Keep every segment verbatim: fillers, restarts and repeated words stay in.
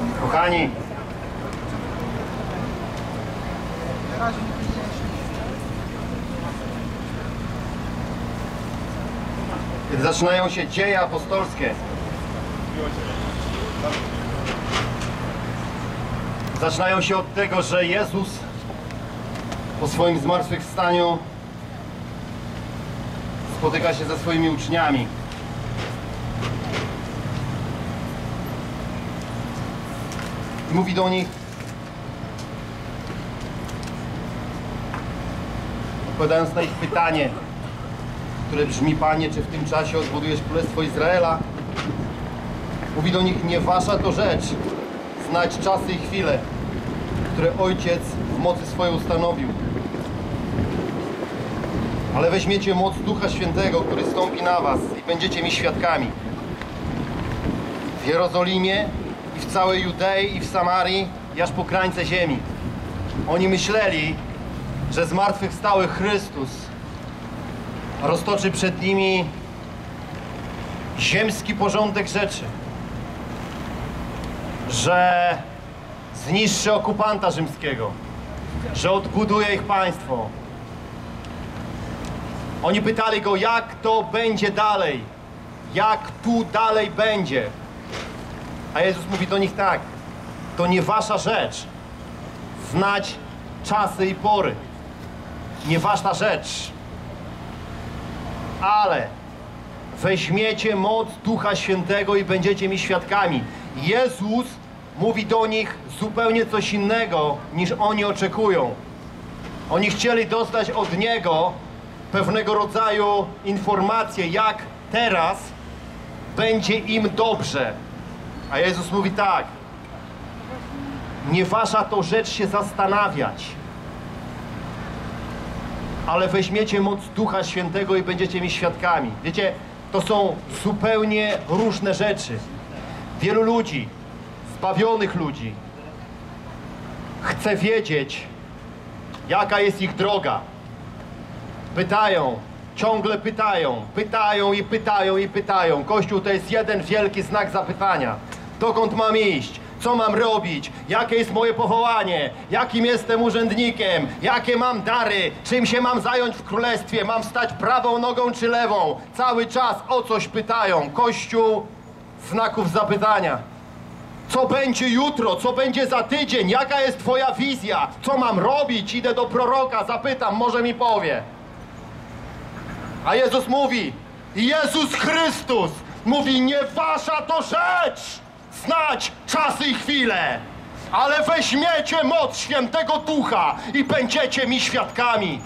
Kochani, kiedy zaczynają się dzieje apostolskie, zaczynają się od tego, że Jezus po swoim zmartwychwstaniu spotyka się ze swoimi uczniami. I mówi do nich, odpowiadając na ich pytanie, które brzmi: Panie, czy w tym czasie odbudujesz Królestwo Izraela? Mówi do nich: nie wasza to rzecz znać czasy i chwile, które Ojciec w mocy swojej ustanowił. Ale weźmiecie moc Ducha Świętego, który stąpi na was i będziecie mi świadkami. W Jerozolimie i w całej Judei i w Samarii i aż po krańce ziemi. Oni myśleli, że zmartwychwstały Chrystus roztoczy przed nimi ziemski porządek rzeczy, że zniszczy okupanta rzymskiego, że odbuduje ich państwo. Oni pytali go, jak to będzie dalej, jak tu dalej będzie. A Jezus mówi do nich tak: to nie wasza rzecz znać czasy i pory. Nie wasza rzecz. Ale weźmiecie moc Ducha Świętego i będziecie mi świadkami. Jezus mówi do nich zupełnie coś innego, niż oni oczekują. Oni chcieli dostać od Niego pewnego rodzaju informacje, jak teraz będzie im dobrze. A Jezus mówi tak: nie wasza to rzecz się zastanawiać, ale weźmiecie moc Ducha Świętego i będziecie mi świadkami. Wiecie, to są zupełnie różne rzeczy. Wielu ludzi, zbawionych ludzi, chce wiedzieć, jaka jest ich droga. Pytają, ciągle pytają, pytają i pytają i pytają. Kościół to jest jeden wielki znak zapytania. Dokąd mam iść? Co mam robić? Jakie jest moje powołanie? Jakim jestem urzędnikiem? Jakie mam dary? Czym się mam zająć w królestwie? Mam stać prawą nogą czy lewą? Cały czas o coś pytają. Kościół znaków zapytania. Co będzie jutro? Co będzie za tydzień? Jaka jest twoja wizja? Co mam robić? Idę do proroka, zapytam, może mi powie. A Jezus mówi, Jezus Chrystus mówi, nie wasza to rzecz znać czasy i chwile, ale weźmiecie moc Świętego Ducha i będziecie mi świadkami.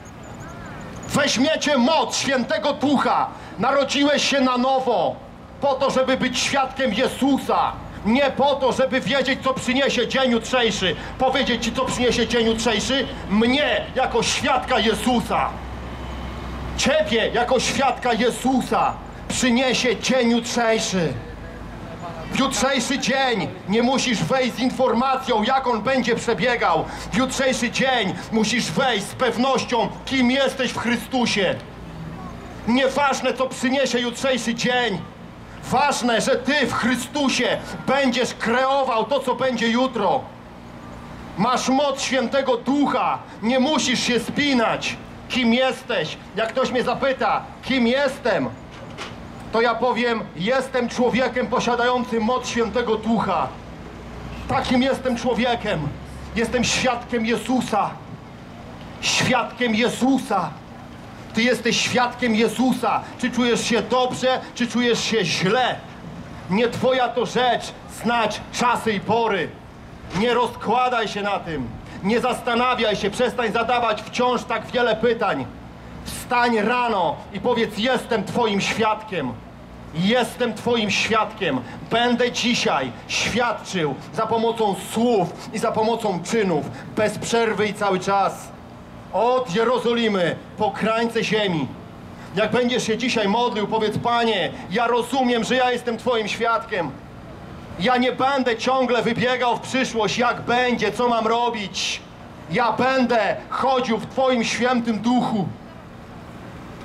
Weźmiecie moc Świętego Ducha. Narodziłeś się na nowo po to, żeby być świadkiem Jezusa. Nie po to, żeby wiedzieć, co przyniesie dzień jutrzejszy. Powiedzieć ci, co przyniesie dzień jutrzejszy? Mnie, jako świadka Jezusa. Ciebie, jako świadka Jezusa, przyniesie dzień jutrzejszy. W jutrzejszy dzień nie musisz wejść z informacją, jak on będzie przebiegał. W jutrzejszy dzień musisz wejść z pewnością, kim jesteś w Chrystusie. Nieważne, co przyniesie jutrzejszy dzień. Ważne, że ty w Chrystusie będziesz kreował to, co będzie jutro. Masz moc Świętego Ducha. Nie musisz się spinać. Kim jesteś? Jak ktoś mnie zapyta, kim jestem, to ja powiem, jestem człowiekiem posiadającym moc Świętego Ducha. Takim jestem człowiekiem. Jestem świadkiem Jezusa. Świadkiem Jezusa. Ty jesteś świadkiem Jezusa. Czy czujesz się dobrze, czy czujesz się źle? Nie twoja to rzecz znać czasy i pory. Nie rozkładaj się na tym. Nie zastanawiaj się, przestań zadawać wciąż tak wiele pytań. Wstań rano i powiedz, jestem twoim świadkiem. Jestem twoim świadkiem. Będę dzisiaj świadczył za pomocą słów i za pomocą czynów. Bez przerwy i cały czas. Od Jerozolimy po krańce ziemi. Jak będziesz się dzisiaj modlił, powiedz, Panie, ja rozumiem, że ja jestem twoim świadkiem. Ja nie będę ciągle wybiegał w przyszłość, jak będzie, co mam robić. Ja będę chodził w Twoim Świętym Duchu.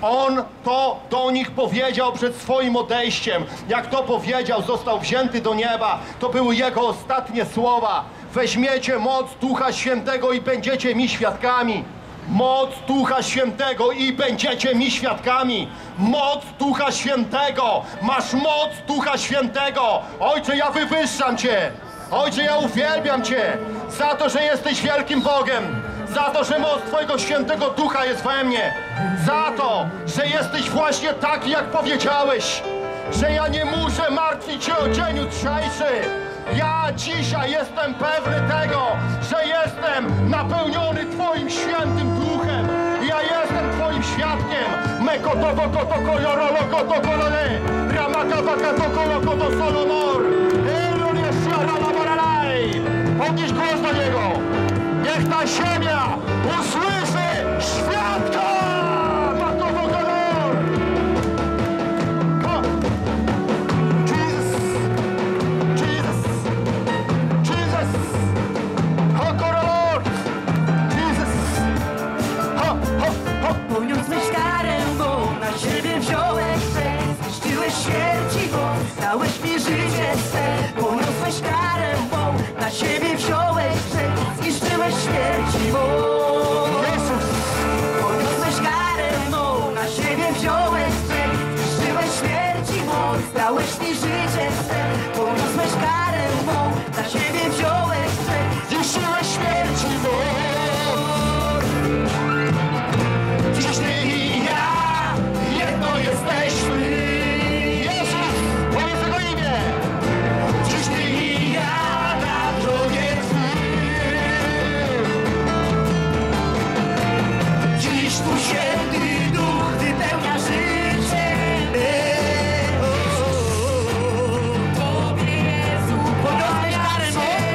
On to do nich powiedział przed swoim odejściem. Jak to powiedział, został wzięty do nieba. To były jego ostatnie słowa. Weźmiecie moc Ducha Świętego i będziecie mi świadkami. Moc Ducha Świętego i będziecie mi świadkami. Moc Ducha Świętego. Masz moc Ducha Świętego. Ojcze, ja wywyższam Cię. Ojcze, ja uwielbiam Cię za to, że jesteś wielkim Bogiem. Za to, że moc Twojego Świętego Ducha jest we mnie. Za to, że jesteś właśnie taki, jak powiedziałeś. Że ja nie muszę martwić się o dzień jutrzejszy. Ja dzisiaj jestem pewny tego, że jestem napełniony Twoim Świętym Duchem. Ja jestem Twoim świadkiem. Mekotowo koto kolorolo koto kolone. Ramakawa kato kolo koto solomor. Elonie szarala baralaj. Podnieś głos do Niego. Niech ta ziemia usłyszy świadka! Matowo kolor! Come! Jesus! Jesus! Jesus! Ho, kolor! Jesus! Ho, ho, ho! Poniosłeś karę, bo na siebie wziąłeś grzech. Zniszczyłeś śmierć i moc, dałeś mi życie swe. Poniosłeś karę, bo na siebie wziąłeś grzech. Zniszczyłeś śmierć i moc. Jezus! Poniosłeś karę, bo na siebie wziąłeś grzech. Zniszczyłeś śmierć i moc, dałeś mi życie swe. Poniosłeś karę, bo na siebie wziąłeś grzech. Zniszczyłeś śmierć i moc! Dziś Ty i ja jedno jesteśmy. Jezus! Powiedz Jego imię! Dziś Ty i ja na drogie Dziś tu Święty Duch wypełnia życie me. Tobie, Jezu, poniosłeś karę,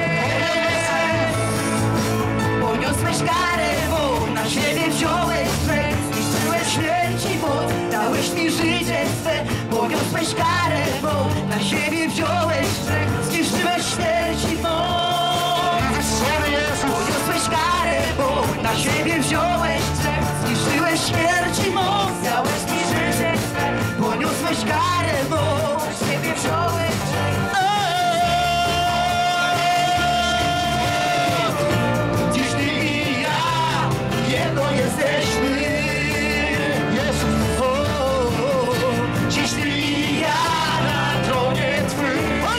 bo poniosłeś karę, bo na siebie wziąłeś grzech. Zniszczyłeś śmierć i moc, dałeś mi życie swe. Poniosłeś karę, bo na siebie wziąłeś grzech. Zniszczyłeś śmierć i moc. Sorry, Jezus! Poniosłeś karę, bo na siebie wziąłeś grzech. Zniszczyłeś śmierć i moc, dałeś mi życie swe. Poniosłeś karę, bo na siebie wziąłeś grzech. Dziś Ty i ja jedno jesteśmy. Jezus! Dziś Ty i ja Na tronie Twym.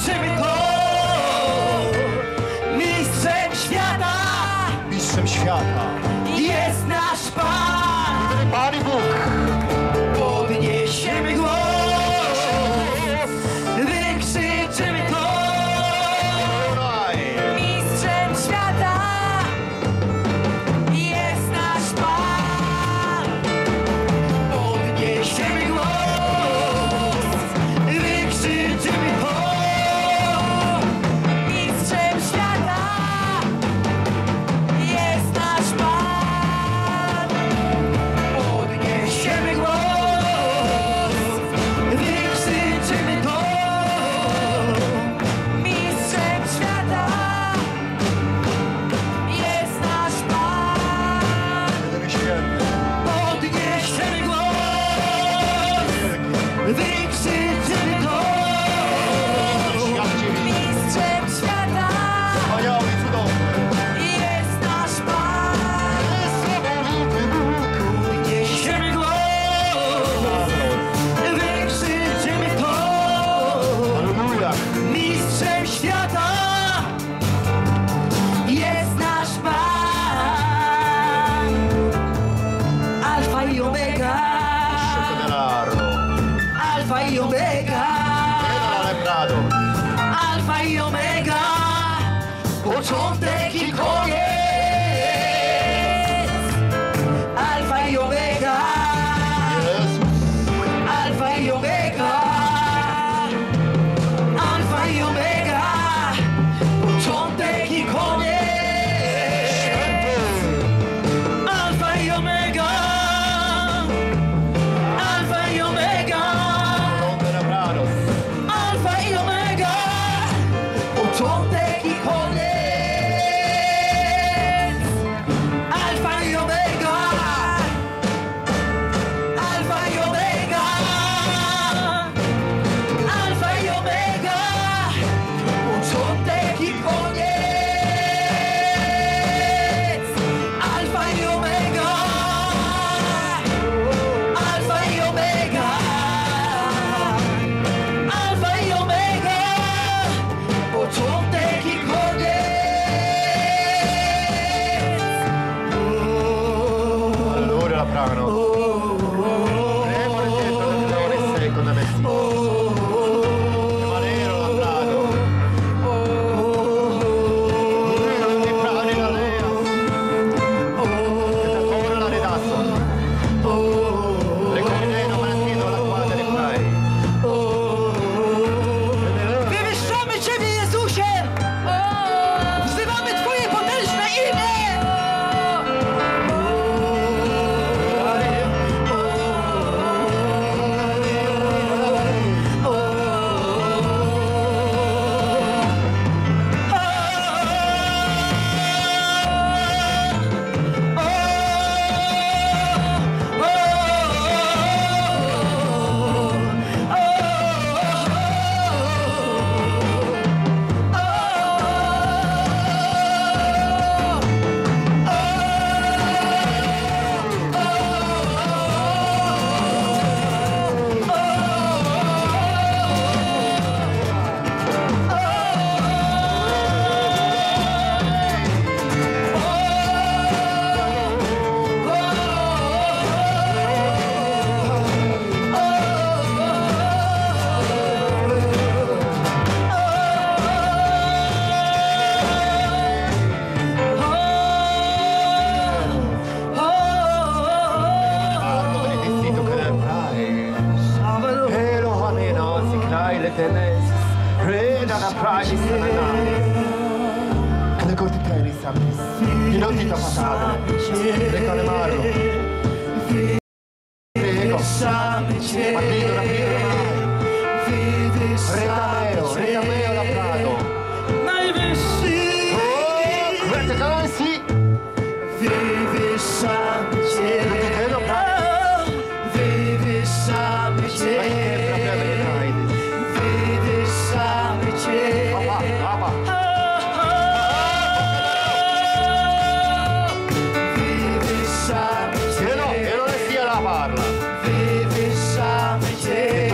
wykrzyczymy to. Mistrzem świata Mistrzem świata. jest nasz Pan. Pan i Bóg. Podniesiemy głos, wykrzyczymy to. Mistrzem świata jest nasz Pan. Podniesiemy głos, wykrzyczymy to. Mistrzem świata jest nasz Pan. Podniesiemy głos, wykrzyczymy to. Mistrzem świata jest nasz Pan. Jedyny święty. Podniesiemy głos, wykrzyczymy to. Świat Cię widzi. Mistrzem świata Wspaniały i cudowny. jest nasz Pan. Podniesiemy głos, wykrzyczymy to. Halleluja. Mistrzem świata jest nasz Pan. Alfa i Omega, Denaro. Alfa i Omega, Ale Prado. Alfa i Omega, początek i koniec. Alfa i Omega, Jezus. Alfa i Omega, Alfa i Omega, początek i koniec. Alfa i Omega, Alfa i Omega, Denaro. Alfa i Omega, początek i koniec. Alfa i Omega, Alfa i Omega, Alfa i Omega, początek i koniec. Alfa i Omega, Alfa i Omega, Alfa i Omega, początek i koniec. Allora la Prado. Remore dietro la Prado secco da Messina. Rimanero la Prado. Lui di Prado la Lea. E ora la Redasso. Recordeno Martino la quadra di Prai. Wywyższamy Ciebie, Jezusie! Wzywamy Twoje potężne imię! Benedicito che nel Prai. Ero vaneno si crai le tenes. Reda la Prai di Sanana. Che le corti teri sapis. Di non ti tappatate. Le cane marro. Prego. Martino la prima mai. Retameo, retameo la Prado. Oh, queste canansi. Wywyższamy Cię, Lo Prado. wywyższamy Ma che Cię, problema di Pride? wywyższamy Cię. Papà, papà. Wywyższamy E no, e non sia la parla. Wywyższamy Cię.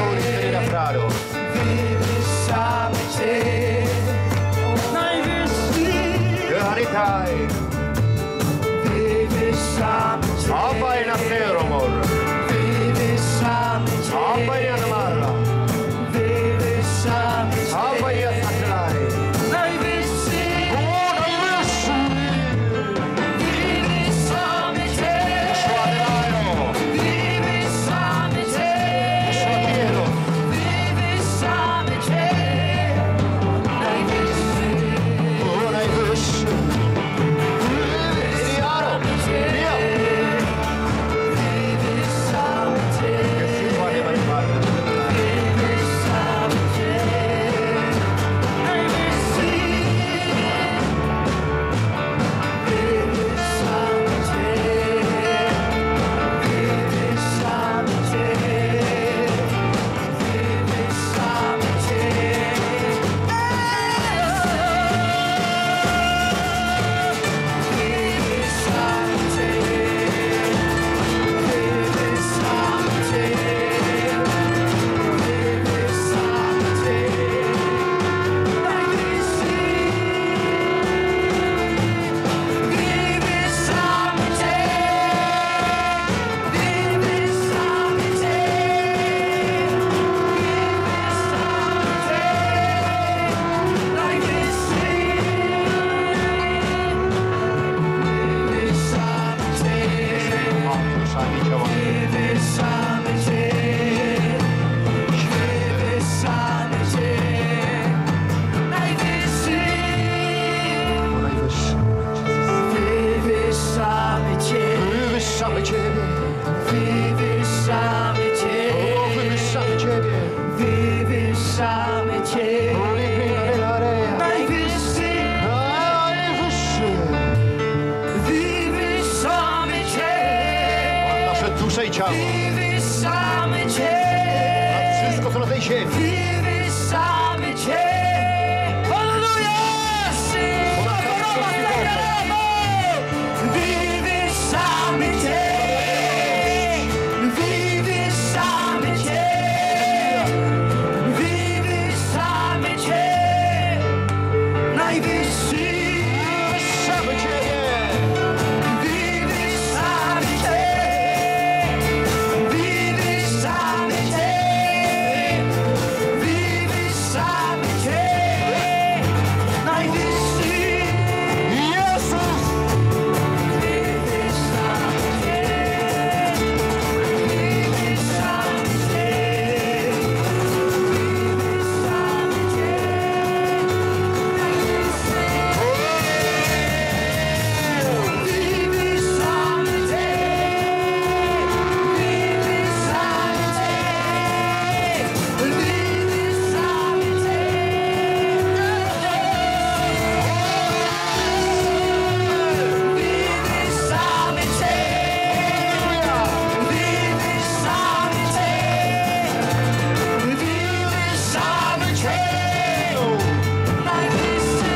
ciało. Wywyższamy Cię. Nad wszystko, co na tej ziemi. Wywyższamy Cię. Halleluja! Siła choroba zagrała! Wywyższamy Cię. Wywyższamy Cię. Wywyższamy Cię. Najwyższy. Wywyższamy Ciebie. Wywyższamy Cię. Wywyższamy Cię. Wywyższamy Cię. Najwyższy. Jezus! Wywyższamy Cię. Wywyższamy Cię. Wywyższamy Cię. Wywyższamy Cię. Wywyższamy Cię. Wywyższamy Cię. Wywyższamy Cię. Wywyższamy Cię. Wywyższamy Cię. Najwyższy.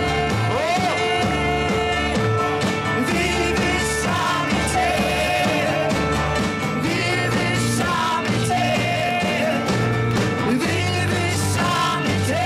Wywyższamy Cię. Wywyższamy Cię. Wywyższamy Cię.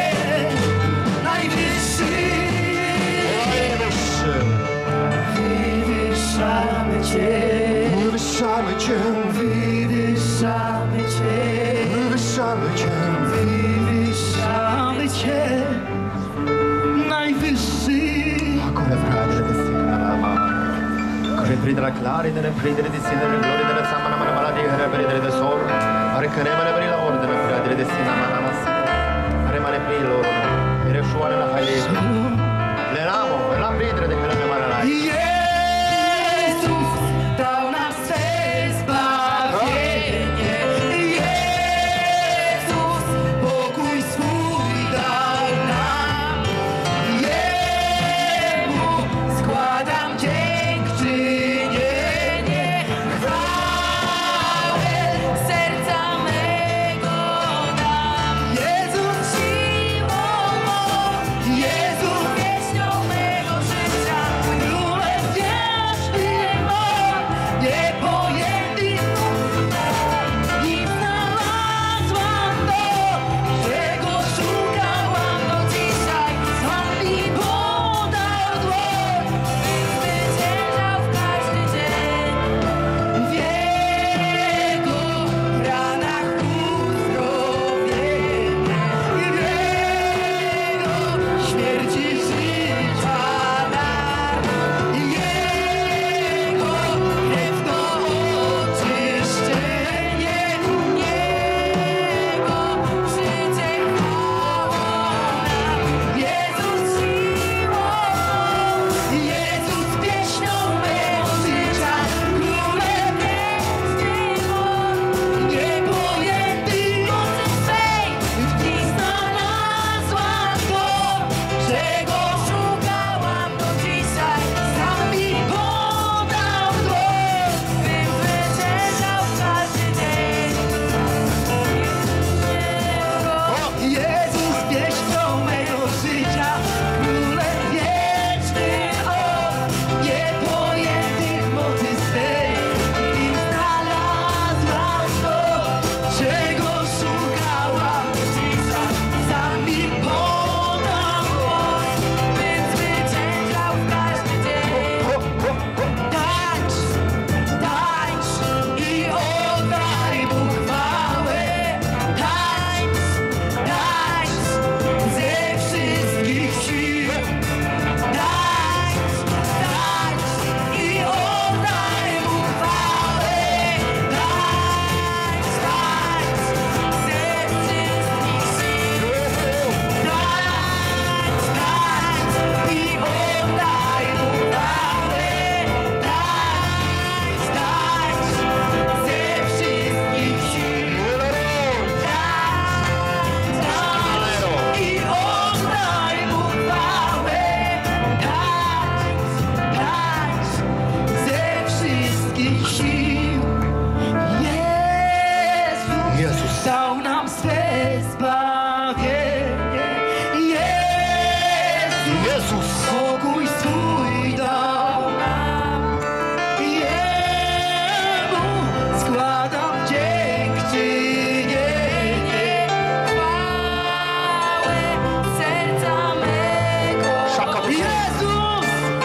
Najwyższy. Najwyższy. Wywyższamy Cię. Wywyższamy Cię. Wywyższamy Cię. Wywyższamy Cię. Wywyższamy Cię. Najwyższy. Come fratelli di Sinama. Come pridra clari delle pridre di Sinama, gloria della Samana Manamala di Hera pridre de Sor. Arcanema per la ordine pridre di Sinama Namas. Remane pri loro. Ere shuana la haile. Le ramo, la pridre de Hera Manala. Jezus dał nam swe zbawienie. Jezus pokój swój dał nam. Jemu składam dziękczynienie. Chwałę serca mego dam. Jezus siłą Jezus, pokój swój dał nam. Jemu składam dziękczynienie, chwałę serca mego. Szaka do Jezus,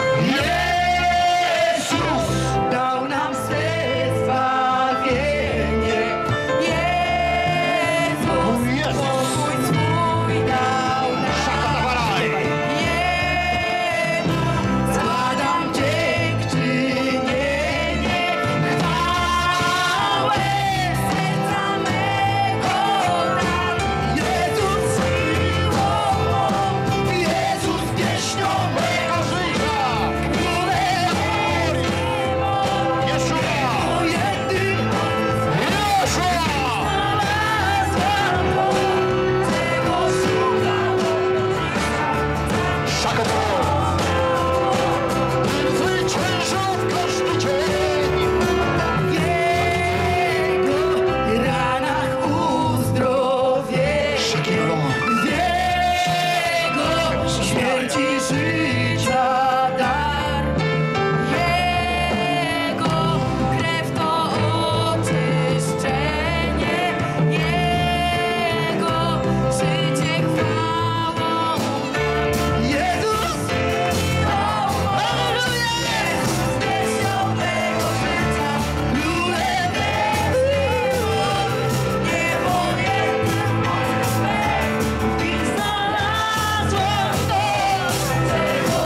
Jezus dał nam swe zbawienie. Jezus, Jezus. pokój swój dał nam. Szaka na baraj. Jemu składam dziękczynienie, chwałę serca mego dam. Jezus miłą mą, Jezus pieśnią mego życia, królem Jeszua, jedyny Jeszua. znalazłam go, tego szukam. Szaka do zwyciężał w każdy dzień. W Jego ranach uzdrowienie, Szakiero. w Jego śmierci życia dar. Jego krew to oczyszczenie, Jego życie chwałą nam. Jezus, Alleluja, Jezus pieśnią mego życia, królem niepojętym mocy swej, i znalazłam to, czego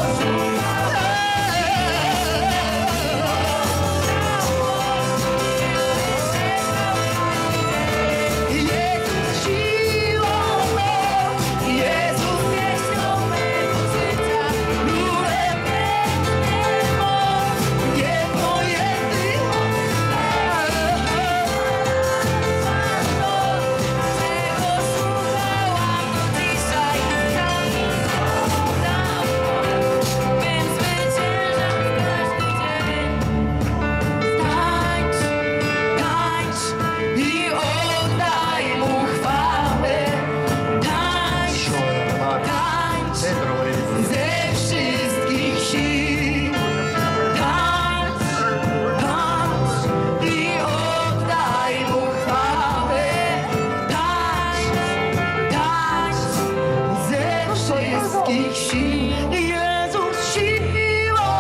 szukam. Jezus siłą mą, Jezus pieśnią mego życia, królem pięknym on, niepojęty mocy swej. Czego szukałam do dzisiaj, tam mi udało, bym zwyciężał w każdy dzień. Tańcz, tańcz i oddaj mu chwałę. Tańcz, tańcz ze wszystkich sił. Tańcz, tańcz i oddaj mu chwałę. Tańcz, tańcz ze wszystkich sił. Jezus siłą,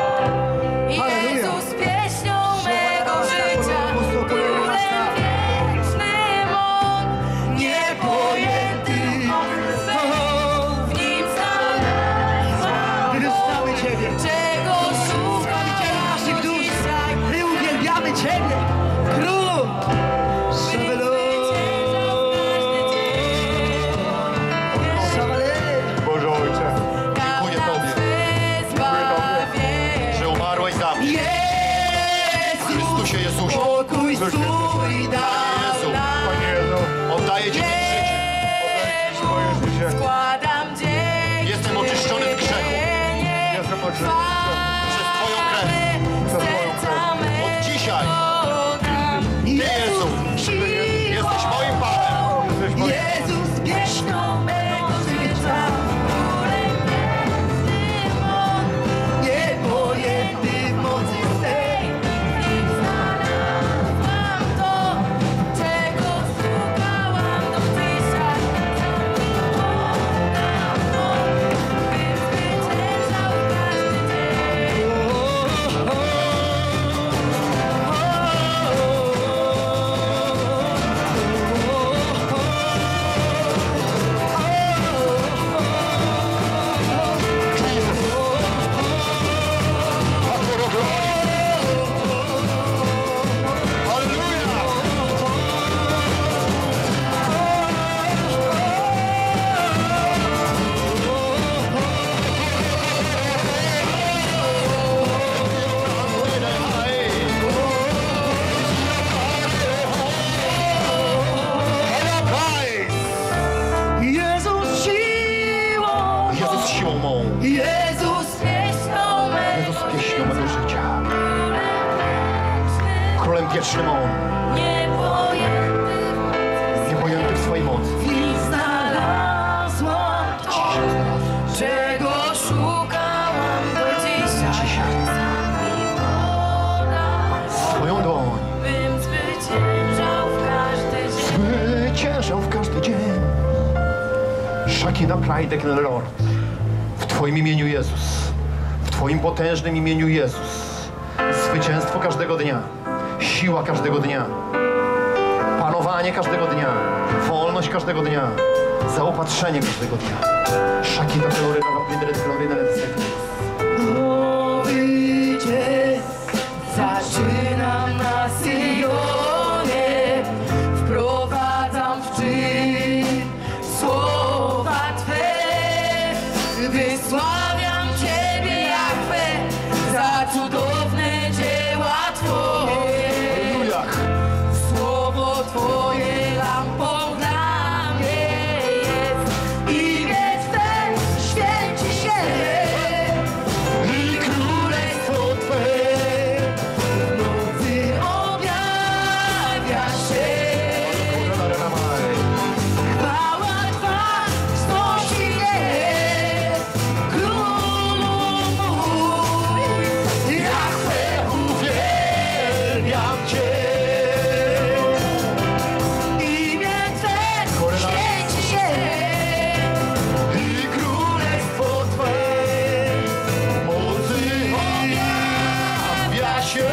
Jezus pieśnią mego życia, królem wiecznym on, niepojęty mocy swej, w nim znalazłam Wywyższamy Ciebie. czego szukam naszych dusz. dzisiaj. My uwielbiamy Ciebie, Królu! Szabelo! Szabale! Boże Ojcze, dziękuję Tobie, że umarłeś za mnie. Jezus, Chrystusie Jezusie. pokój swój dał nam. Oddaję Ci życie. Moje życie. Składam dzięki. Jestem oczyszczony z grzechu. Jestem oczyszczony. Przez Twoją krew. Przez Twoją krew. Od dzisiaj Ty, Jezu, jesteś moim Panem. Jesteś moim Jezus pieśnią mego życia, królem wiecznym on, niepojęty w mocy swej, w nim znalazłam to, czego szukałam do dzisiaj. Oddam to, bym zwyciężał w każdy dzień. wiecznym On, Niepojęty niepojęty w swojej mocy. i znalazłam to, czego Shakina Prajdek Lord. W Twoim imieniu Jezus. W Twoim potężnym imieniu Jezus. Zwycięstwo każdego dnia. Siła każdego dnia. Panowanie każdego dnia. Wolność każdego dnia. Zaopatrzenie każdego dnia. Shakina Gloryna, Gloryna, Gloryna, Nowy dzień zaczynam na Syjonie, wprowadzam w czyn słowa Twe, wysławiam Ciebie, Jahwe, za cudowne dzieła Twoje. Halleluja. Słowo Twoje lampą dla mnie jest, imię Twe święci się. I królestwo Twe. W nocy objawia się. Chwała Twa wznosi mnie, Królu mój. Jahwe, Uwielbiam Cię. imię Twe święci się. I królestwo Twe mocy objawia się.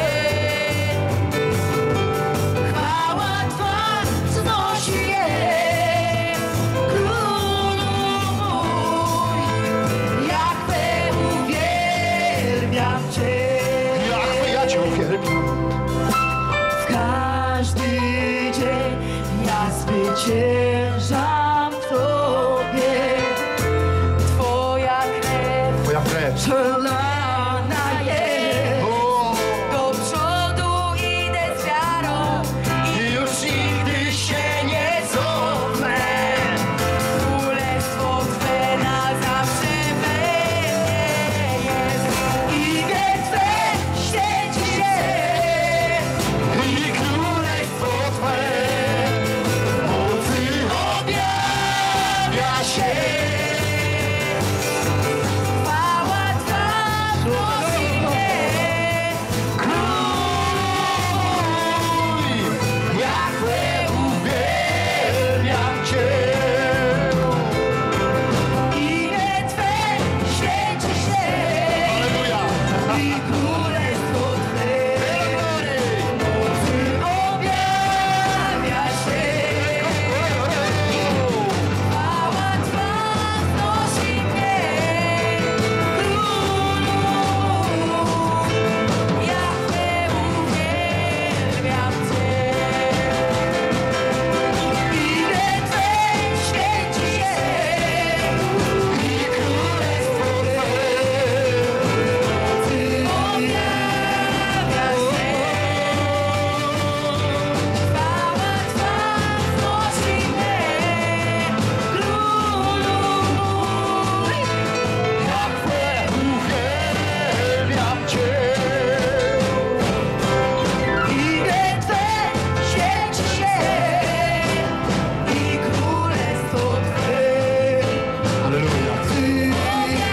Chwała Twa wznosi mnie, Królu mój. Jahwe, uwielbiam Cię. Jahwe, ja Cię uwielbiam. W każdy dzień ja zwyciężam w Tobie. Twoja krew Twoja krew. przelana jest. O, Do przodu idę z wiarą i już nigdy się nie cofnę. Królestwo Twe na zawsze we mnie jest. Imię Twe święci się. i królestwo Twe mocy objawia się. Chwała Twa wznosi mnie. Króluj, Jahwe, uwielbiam Cię. Imię Twe święci się. Halleluja. I królestwo Twe mocy objawia się. Chwała Twa wznosi mnie, Królu. Jahwe, uwielbiam Cię. Imię Twe święci się. I królestwo Twe Objawia się. Chwała Twa wznosi mnie, Królu mój. Jahwe, uwielbiam Cię. Imię Twe święci się i królestwo Twe Halleluja. objawia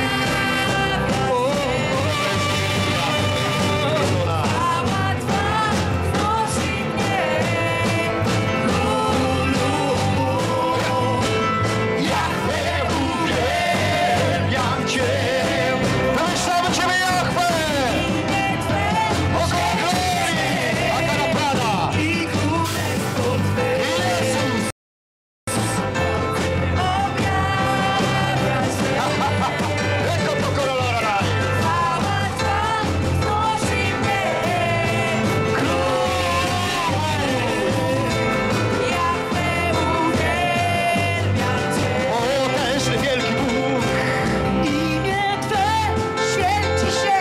się. Chwała Twa wznosi mnie, Królu mój. Jahwe, uwielbiam Cię. Wywyższamy Ciebie, Jahwe. Imię Twe Oko glorii, Akarapada. i królestwo Twe Jezus. objawia się. Ecco to kolorora. Chwała Twa wznosi mnie, Jahwe, uwielbiam Cię. O, potężny, wielki Bóg. Imię Twe święci się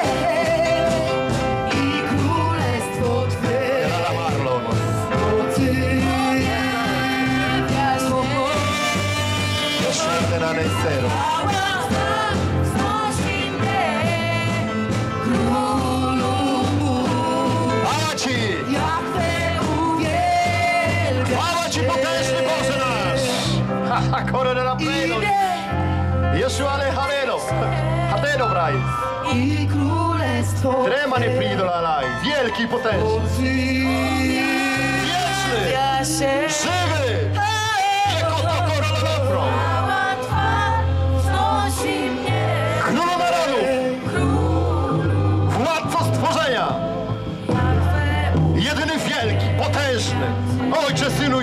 i królestwo Twe Jala Marlon. mocy objawia się. Jeszcze na Nessero. Chwała Twa wznosi mnie, Królu mój. Chwała Ci. Jahwe, uwielbiam Chwała Ci, potężny Boże nasz. Ha, ha, korona na pleno. Imię Jesu, ale halelo. Hateno, braj. i królestwo Tremane pridola laj. Wielki i potężny. mocy Wieczny. objawia się. Żywy. Jako to korona dobro. Chwała Twa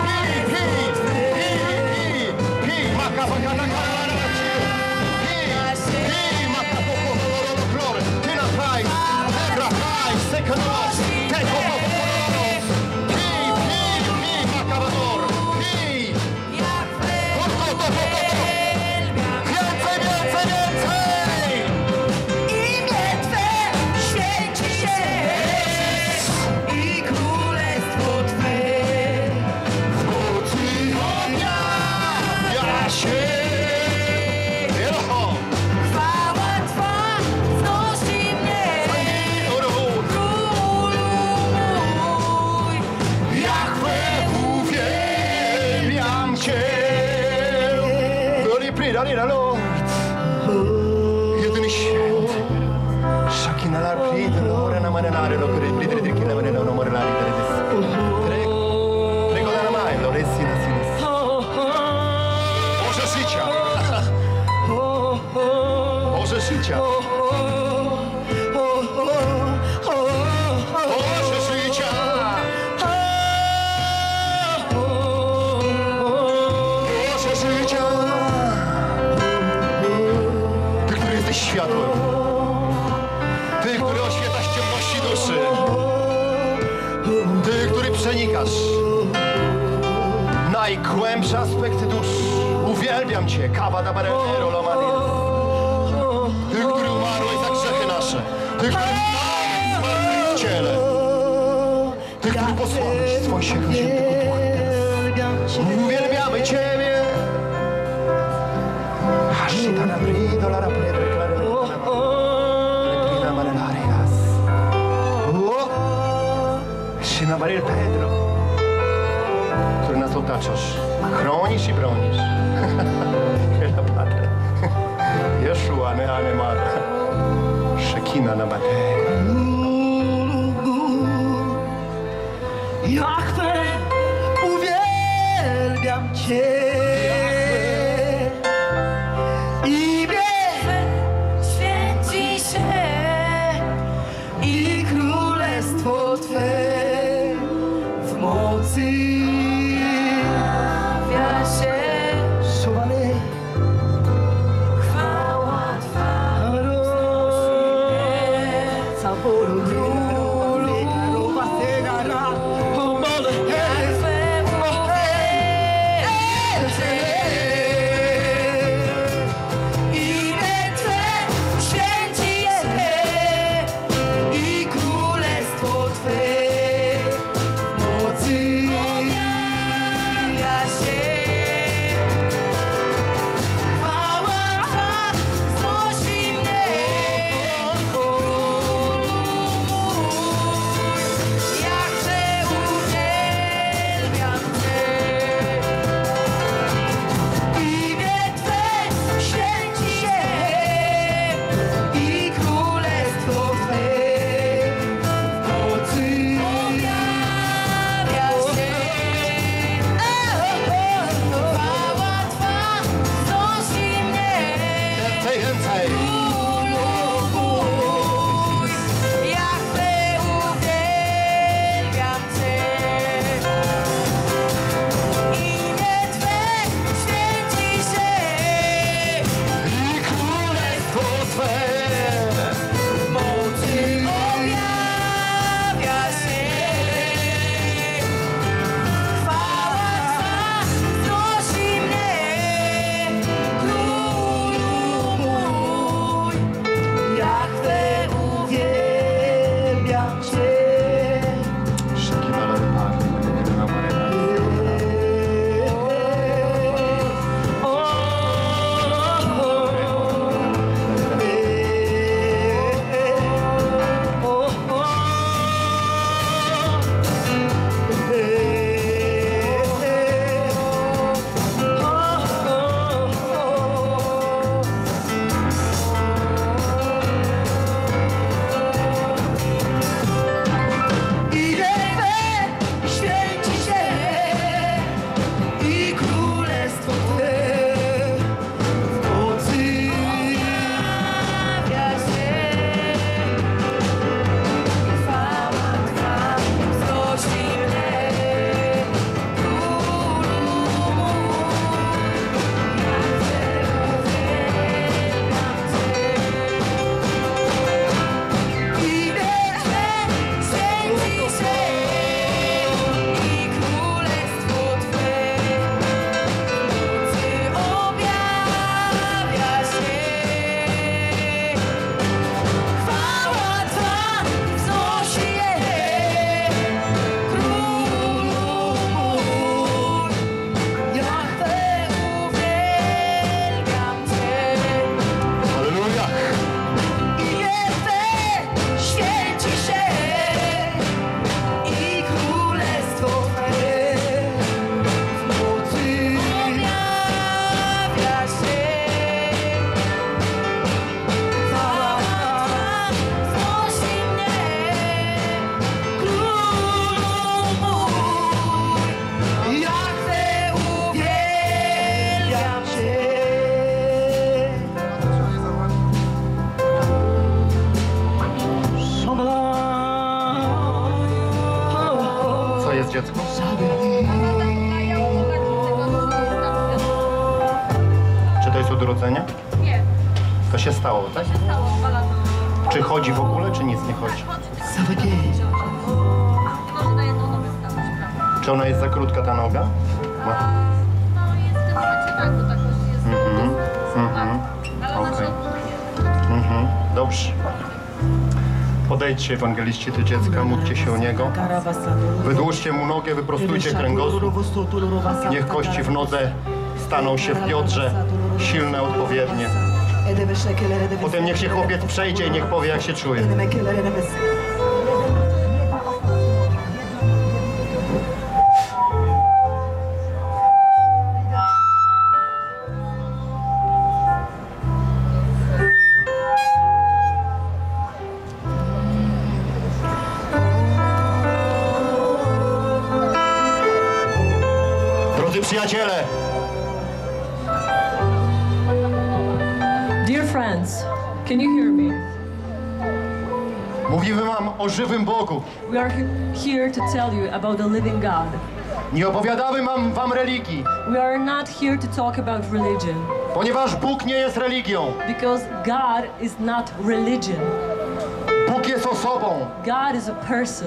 Imię Twe święci się i królestwo Twe w mocy objawia się. chwała Twa znosi mnie, Królu mój. Jahwe, uwielbiam Cię. Jedyny święty. Szakina la pride, l'ora na manenare, lo kry, blidry, driki, la manena, no more la lidere des. Prego, prego da mai, lo resi na sinis. Boże życia. Boże życia. Boże życia. Boże życia. Ty, który jesteś światłem. Ty, który oświetlasz ciemności duszy. Ty, który przenikasz najgłębsze aspekty duszy. Uwielbiam Cię. Kawa da barero lomania. Ty, który umarłeś za grzechy nasze. Ty, który wstałeś w zmartwychwciele. Ty, który posłałeś swojego świętego ducha. Uwielbiamy Ciebie. Hashita na brido la rapredre clare la Marias. Sina Maria Pedro, który nas otaczasz, chronisz i bronisz. Hela Padre. Jeszua ne ane mara. Szekina na Matej. Jahwe, uwielbiam Cię. Imię święci się i królestwo Twe w mocy objawia się. Chwała Twa znosi mnie, Królu dziecko? Czy to jest od urodzenia? Nie, To się stało, tak? to się stało dwa lata. Czy chodzi w ogóle, czy nic nie chodzi? Może na jedną nogę stanąć, prawda? Czy ona jest za krótka, ta noga? Ma- No jest w tym momencie tak, bo tak już jest. Mhm, Tak. mhm, Ale ona okej. się odbuduje. mhm. Dobrze. Podejdźcie, ewangeliści, do dziecka, módlcie się o niego. Wydłużcie mu nogę, wyprostujcie kręgosłup. Niech kości w nodze staną się w biodrze silne, odpowiednie. Potem niech się chłopiec przejdzie i niech powie, jak się czuje. Drodzy przyjaciele, Dear friends, can you hear me? mówimy wam o żywym Bogu. We are he- here to tell you about the living God. Nie opowiadamy wam, wam religii, We are not here to talk about religion ponieważ Bóg nie jest religią. because God is not religion. Bóg jest osobą. God is a person.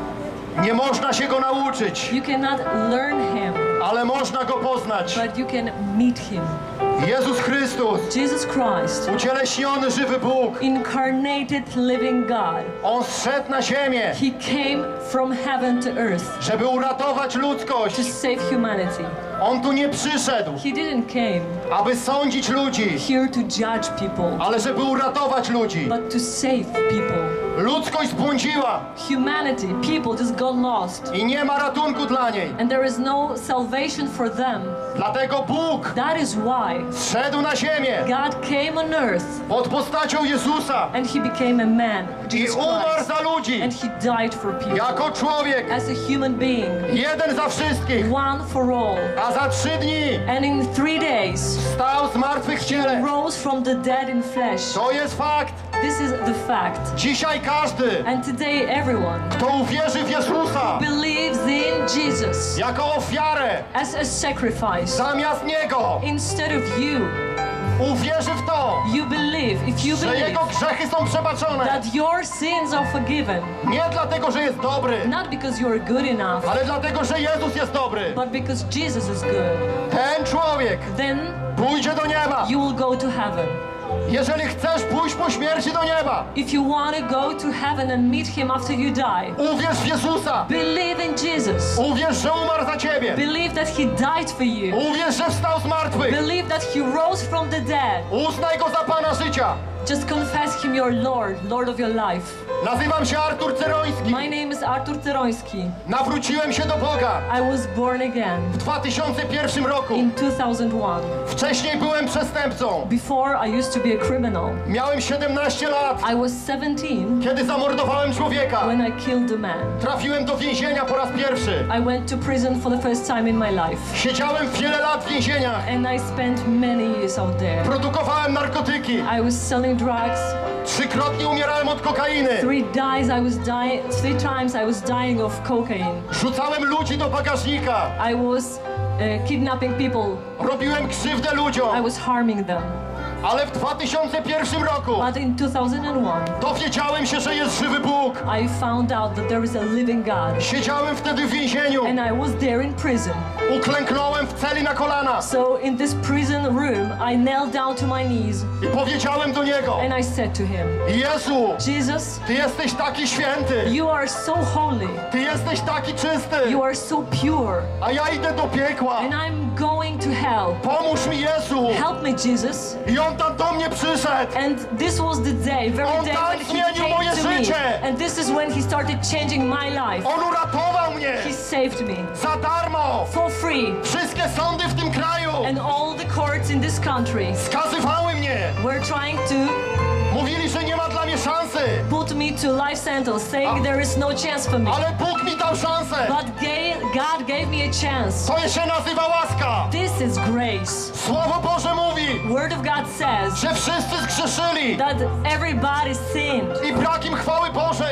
Nie można się Go nauczyć, You cannot learn Him, ale można Go poznać. but you can meet Him. Jezus Chrystus, Jesus Christ, ucieleśniony żywy Bóg, incarnated living God. On zszedł na ziemię, He came from heaven to earth żeby uratować ludzkość. to save humanity. On tu nie przyszedł, He didn't came aby sądzić ludzi, here to judge people, ale żeby uratować ludzi. but to save people. Ludzkość zbłądziła Humanity, people just got lost. i nie ma ratunku dla niej. And there is no salvation for them. Dlatego Bóg That is why zszedł na ziemię God came on earth pod postacią Jezusa and He became a man, i Jesus umarł Christ, za ludzi and He died for people jako człowiek, as a human being, jeden za wszystkich, one for all. a za trzy dni And in three days, stał z martwych w ciele. rose from the dead in flesh. To jest fakt. This is the fact. Dzisiaj każdy, And today, everyone kto uwierzy w Jezusa believes in Jesus jako ofiarę as a sacrifice zamiast Niego, instead of you. uwierzy w to, You believe, if you że believe Jego grzechy są przebaczone. that your sins are forgiven, Nie dlatego, że jest dobry, not because you are good enough, ale dlatego, że Jezus jest dobry. but because Jesus is good, Ten człowiek then pójdzie do nieba. you will go to heaven. Jeżeli chcesz pójść po śmierci do nieba, If you want to go to heaven and meet Him after you die, uwierz w Jezusa. believe in Jesus. Uwierz, że umarł za ciebie. Believe that He died for you. Uwierz, że wstał z martwych. Believe that He rose from the dead. Uznaj Go za Pana życia. Just confess Him your Lord, Lord of your life. Nazywam się Artur Ceroński. My name is Artur Teroński. Nawróciłem się do Boga I was born again w dwa tysiące pierwszym roku. in two thousand one. Wcześniej byłem przestępcą. Before I used to be a criminal. Miałem siedemnaście lat, I was seventeen kiedy zamordowałem człowieka. when I killed a man. Trafiłem do więzienia po raz pierwszy. I went to prison for the first time in my life. Siedziałem wiele lat w więzieniach. And I spent many years out there. Produkowałem narkotyki. I was selling drugs. Trzykrotnie umierałem od kokainy. Three dies I was dying. Three times I was dying of cocaine. Rzucałem ludzi do bagażnika. I was uh, kidnapping people. Robiłem krzywdę I ludziom. was harming them. Ale w dwa tysiące pierwszym roku But in two thousand one, dowiedziałem się, że jest żywy Bóg. I found out that there is a living God. Siedziałem wtedy w więzieniu. And I was there in prison. Uklęknąłem w celi na kolana So in this prison room, I knelt down to my knees i powiedziałem do Niego: and I said to Him, Jezu, Jesus, Ty jesteś taki święty, you are so holy. Ty jesteś taki czysty, You are so pure. a ja idę do piekła. And I'm going to hell. Pomóż mi, Jezu. Help me, Jesus. I On tam do mnie przyszedł. And this was the day, very On day tak when He zmienił moje came to me. życie. And this is when He started changing my life. On uratował mnie He saved me za darmo. for free. Wszystkie sądy w tym kraju And all the courts in this country skazywały mnie. were trying to Mówili, że nie ma dla mnie szansy. put me to life sentence, saying there is no chance for me. Ale Bóg mi dał szansę. But ga- God gave me a chance. To się nazywa łaska. This is grace. Słowo Boże mówi, Word of God says że wszyscy zgrzeszyli that everybody sinned i brak im chwały Bożej. and they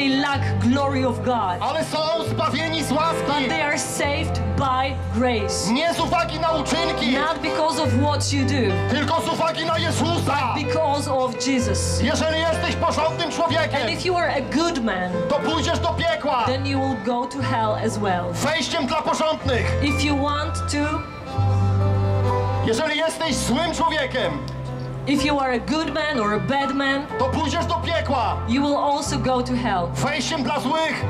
they lack glory of God. Ale są zbawieni z But łaski. they are saved by grace. Nie z uwagi na uczynki, Not because of what you do, tylko z uwagi na Jezusa. because of Jesus. Jeżeli jesteś porządnym człowiekiem, And if you are a good man, to pójdziesz do piekła. then you will go to hell as well. Wejściem dla porządnych. If you want to, Jeżeli jesteś złym człowiekiem, if you are a good man or a bad man, to pójdziesz do piekła. you will also go to hell. Wejściem dla złych.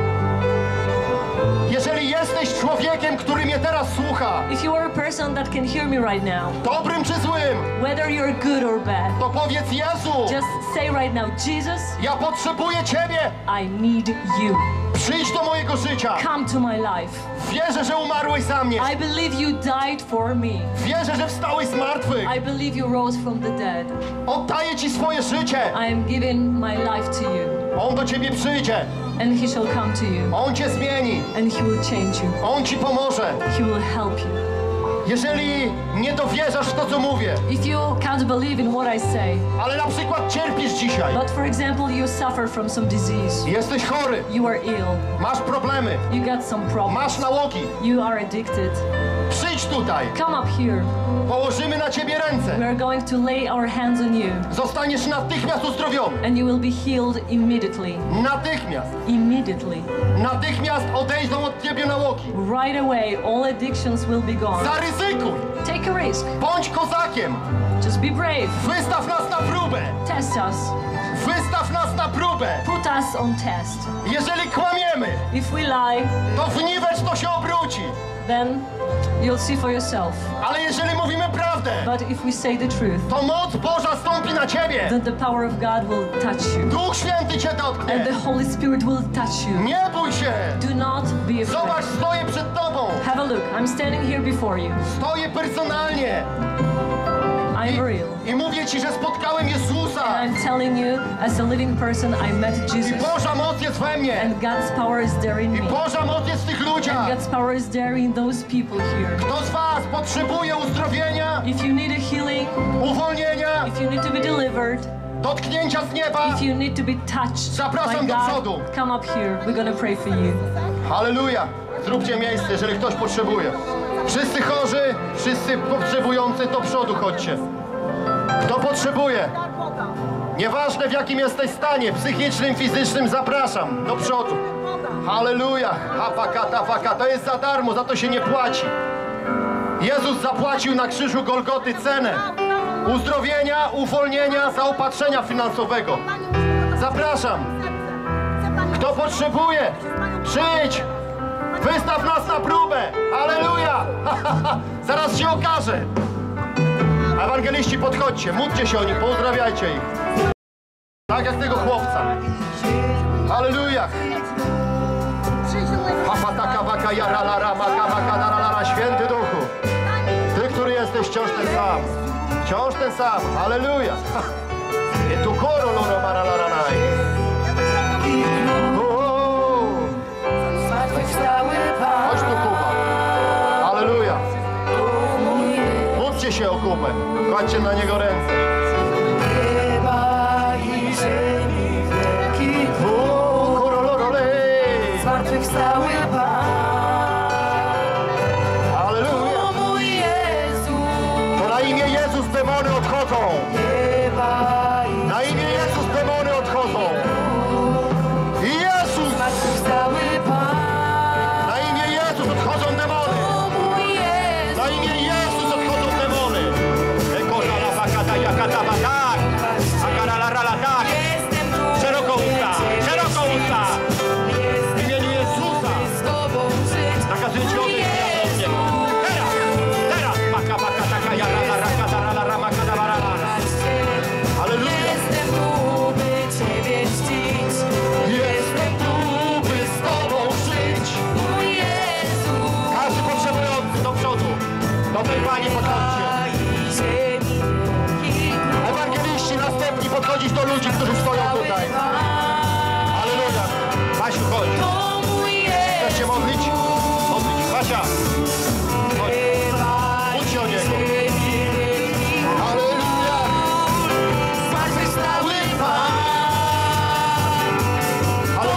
Jeżeli jesteś człowiekiem, który mnie teraz słucha, If you are a person that can hear me right now, dobrym czy złym, whether you're good or bad, to powiedz Jezu, just say right now, Jesus, ja potrzebuję Ciebie. I need you. Przyjdź do mojego życia. Come to my life. Wierzę, że umarłeś za mnie. I believe you died for me. Wierzę, że wstałeś z martwych. I believe you rose from the dead. Oddaję Ci swoje życie. I am giving my life to you. On do Ciebie przyjdzie. And he shall come to you. On Cię zmieni. And he will change you. On Ci pomoże. He will help you. Jeżeli nie dowierzasz w to, co mówię, If you can't believe in what I say, ale na przykład cierpisz dzisiaj, but for example you suffer from some disease, jesteś chory, you are ill, masz problemy, you got some problems, masz nałogi, you are addicted, przyjdź tutaj. come up here. Położymy na Ciebie We ręce. are going to lay our hands on you Zostaniesz natychmiast uzdrowiony. and you will be healed immediately. Natychmiast. Immediately. Natychmiast odejdą od Ciebie nałogi. Right away, all addictions will be gone. Zaryzykuj. Take a risk. Bądź kozakiem. Just be brave. Wystaw nas na próbę. Test us. Wystaw nas na próbę. Put us on test. Jeżeli kłamiemy, If we lie, to w niwecz to się obróci. then you'll see for yourself. Ale jeżeli mówimy prawdę, But if we say the truth, to moc Boża stąpi na Ciebie. then the power of God will touch you. Duch Święty Cię And dotknie. the Holy Spirit will touch you. Nie bój się. Do not be Zobacz, afraid. stoję przed Tobą. Have a look. I'm standing here before you. Stoję personalnie. I'm real. I mówię Ci, że spotkałem Jezusa. And I'm telling you, as a living person, I met I Jesus. Boża moc jest we mnie. And God's power is there in I me. Boża moc jest w tych ludziach. God's power is there in those people here. Kto z Was potrzebuje uzdrowienia, If you need a healing, uwolnienia, if you need to be delivered, dotknięcia z nieba? if you need to be touched Zapraszam by do God, przodu. come up here. We're gonna pray for you. Halleluja! Zróbcie miejsce, jeżeli ktoś potrzebuje. Wszyscy chorzy, wszyscy potrzebujący, do przodu chodźcie. Kto potrzebuje? Nieważne w jakim jesteś stanie, psychicznym, fizycznym, zapraszam do przodu. Halleluja! Hapakata, faka, to jest za darmo, za to się nie płaci. Jezus zapłacił na krzyżu Golgoty cenę uzdrowienia, uwolnienia, zaopatrzenia finansowego. Zapraszam. Kto potrzebuje? Przyjdź! Wystaw nas na próbę! Halleluja! Zaraz się okaże! Ewangeliści, podchodźcie, módlcie się o nich, pozdrawiajcie ich. Tak jak tego chłopca. Halleluja! Hapataka waka jarala maka maka daralara, święty duchu. Ty, który jesteś wciąż ten sam. Wciąż ten sam. Halleluja! I tu koro loro maralaranaj. Zmartwychwstały Pan. Chodź tu, Kuba. Halleluja. Módlcie się o Kubę. Kładźcie na niego ręce. Nieba i ziemi wielki O, korolorolej. Zmartwychwstały Pan. Halleluja. O mój Jezu. To na imię Jezus demony odchodzą. Nieba i Na imię Jezus demony odchodzą. Jezus! Zmartwychwstały Pan. Na imię Jezus odchodzą demony. O mój Jezu. Na imię Jezus odchodzą demony. Ekorala bakata jakata batak. Akarala tak. Jestem tu. Szeroko usta. Szeroko usta. W imieniu Jezusa. Z Tobą żyć. Nakazuję Ci odejść od niego. Teraz! Teraz! Maka baka taka jarala raka darala ramaka dawarala. Halleluja! Jestem tu, by Ciebie czcić. Jestem tu, by z Tobą żyć. Mój Jezu. Każdy potrzebuje od, do przodu. Do tej Pani podchodźcie. I ziemi wielki Ewangeliści następni podchodzić do ludzi, którzy stoją tutaj. Halleluja! Basiu, chodź. To mój Jezu. Chcesz się modlić? Modlić. Basia! Chodź. Módl się o Niego. Halleluja! Zmartwychwstały Pan. Halleluja!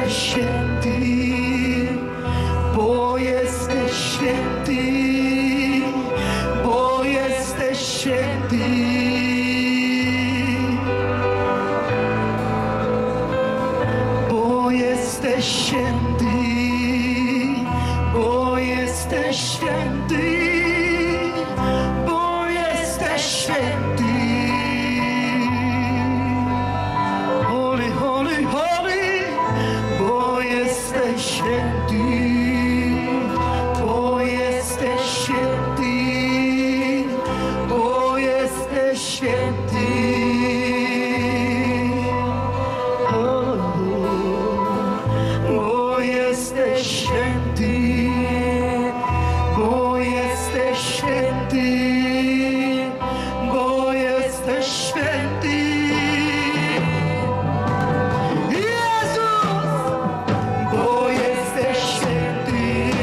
jesteś święty, bo jesteś święty, bo jesteś święty. Bo jesteś święty, bo jesteś święty, bo jesteś święty. Holy, holy, holy, bo jesteś święty, bo jesteś święty, bo jesteś święty. Bo jesteś święty, bo jesteś święty, bo jesteś święty. Jezus, bo jesteś święty,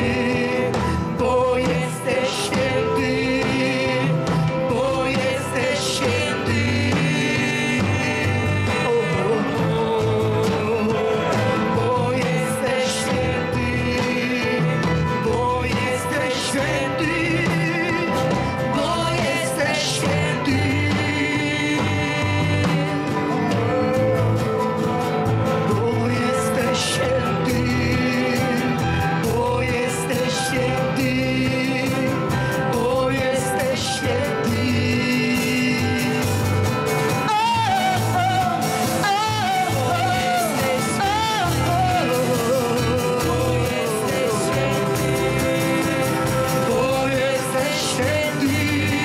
bo jesteś święty, bo jesteś święty. Bo jesteś święty, bo jesteś święty, bo jesteś święty. Bo jesteś święty, bo jesteś święty, bo jesteś święty. Bo jesteś święty,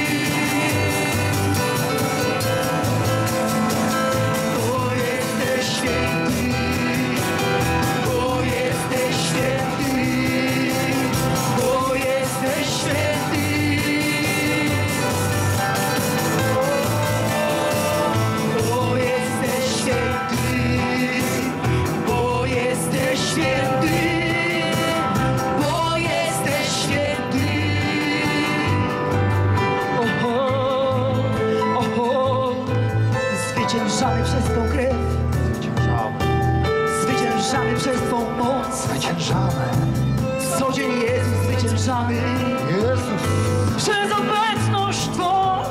bo jesteś święty, bo jesteś święty, bo jesteś święty. Bo jesteś święty, bo jesteś święty, bo jesteś święty. Oho, oho, zwyciężamy przez Twą krew, zwyciężamy przez Twą moc. Zwyciężamy. Co dzień Jezus zwyciężamy Jezus. przez obecność Twą.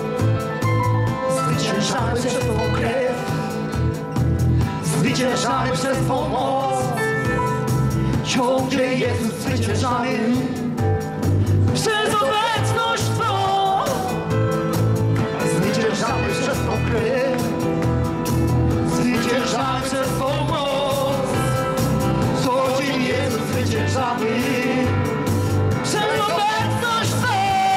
Zwyciężamy przez Twą krew, zwyciężamy przez Twą moc. Ciągle Jezus zwyciężamy przez obecność Twą. Zwyciężamy przez Twą krew, zwyciężamy przez Twą moc. Co dzień Jezus zwyciężamy przez obecność Twą.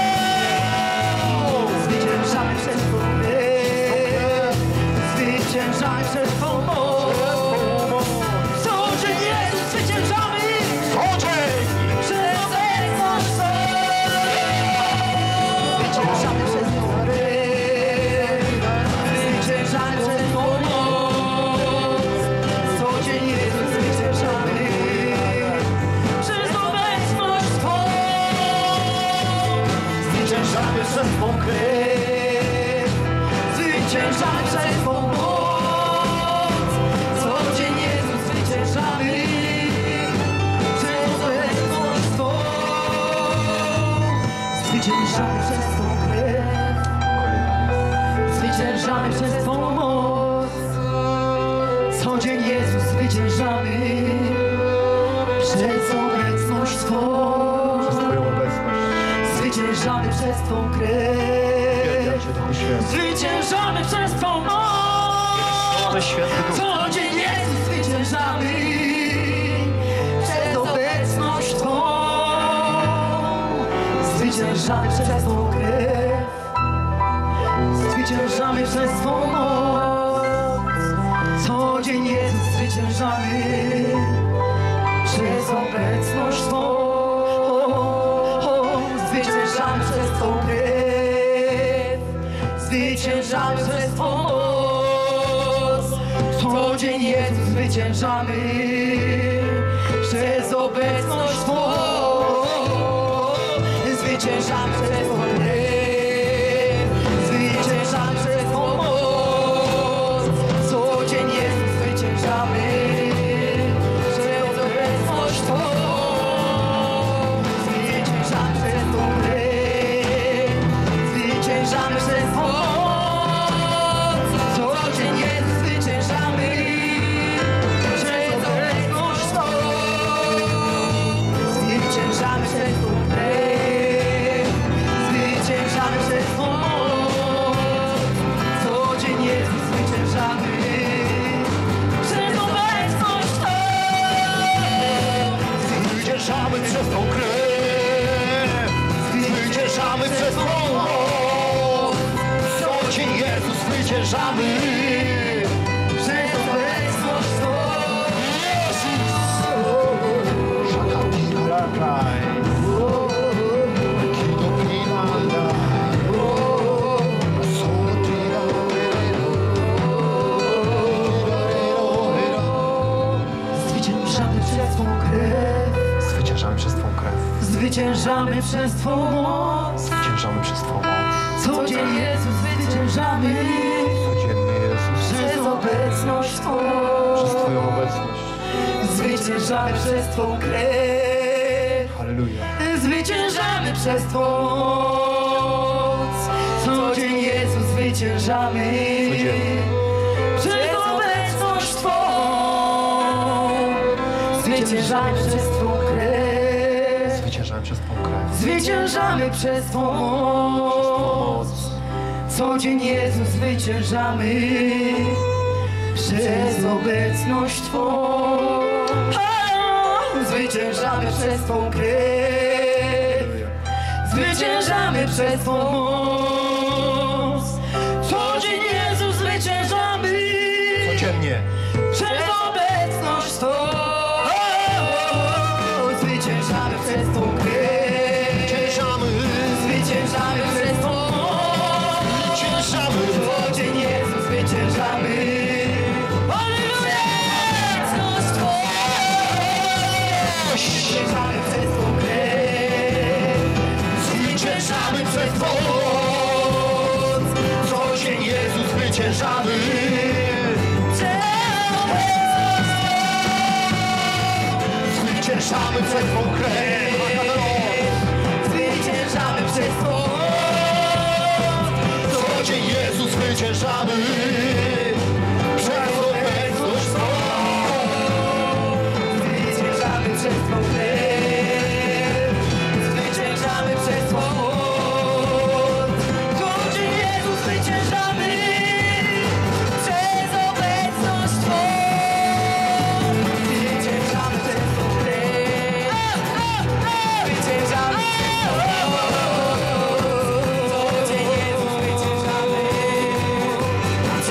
Zwyciężamy przez Twą krew, zwyciężamy przez Twą moc. Co dzień Jezus zwyciężamy przez obecność Twą. Zwyciężamy przez Twą krew, zwyciężamy przez Twą moc. Co dzień Jezus zwyciężamy przez obecność Twą. Zwyciężamy przez Twą krew, zwyciężamy przez Twą moc. Co dzień Jezus zwyciężamy przez obecność Twą. Zwyciężamy przez Twą krew, zwyciężamy przez Twą moc. Co dzień Jezus zwyciężamy przez obecność Twą. Twoją obecność. Zwyciężamy przez Twą krew, Cię, Duchu Święty. zwyciężamy przez Twą moc. Święty Duch. Co dzień Jezus zwyciężamy przez obecność Twą. Zwyciężamy przez Twą krew, zwyciężamy przez Twą moc. Co dzień Jezus zwyciężamy przez obecność Twą. Zwyciężamy przez Twą krew, zwyciężamy przez Twą moc. Co dzień Jezus zwyciężamy przez obecność Twą. Zwyciężamy przez Twą krew, zwyciężamy przez Twą moc. Co dzień Jezus zwyciężamy Zwyciężamy przez Twą moc. Zwyciężamy przez Twą moc. Co dzień Jezus zwyciężamy Codziennie, Jezus. przez obecność Twą. Przez Twoją obecność. Zwyciężamy przez Twą krew. Halleluja. Zwyciężamy przez Twą moc. Co dzień Jezus zwyciężamy Codziennie. przez obecność Twą. Zwyciężamy przez Twą krew. Zwyciężamy przez Twą krew. Zwyciężamy przez Twą moc. Co dzień Jezus zwyciężamy przez obecność Twą. O, zwyciężamy przez Twą krew. Zwyciężamy przez Twą moc. Co dzień Jezus zwyciężamy Codziennie. przez obecność Twą. O, zwyciężamy przez Twą krew. Zwyciężamy, Zwyciężamy przez Twą moc. zwyciężamy. Co dzień Jezus zwyciężamy. Alleluja! Obecność Twą. Zwyciężamy przez Twą krew. Zwyciężamy przez Twą moc. Co dzień Jezus zwyciężamy. Zwyciężamy przez Twą krew. Zwyciężamy przez Twą moc. Co dzień Jezus zwyciężamy. Przez obecność Twą. Zwyciężamy przez Twą krew. Zwyciężamy przez Twą moc. Co dzień Jezus zwyciężamy przez obecność Twą. Zwyciężamy przez Twą krew. Zwyciężamy. Co dzień Jezus zwyciężamy.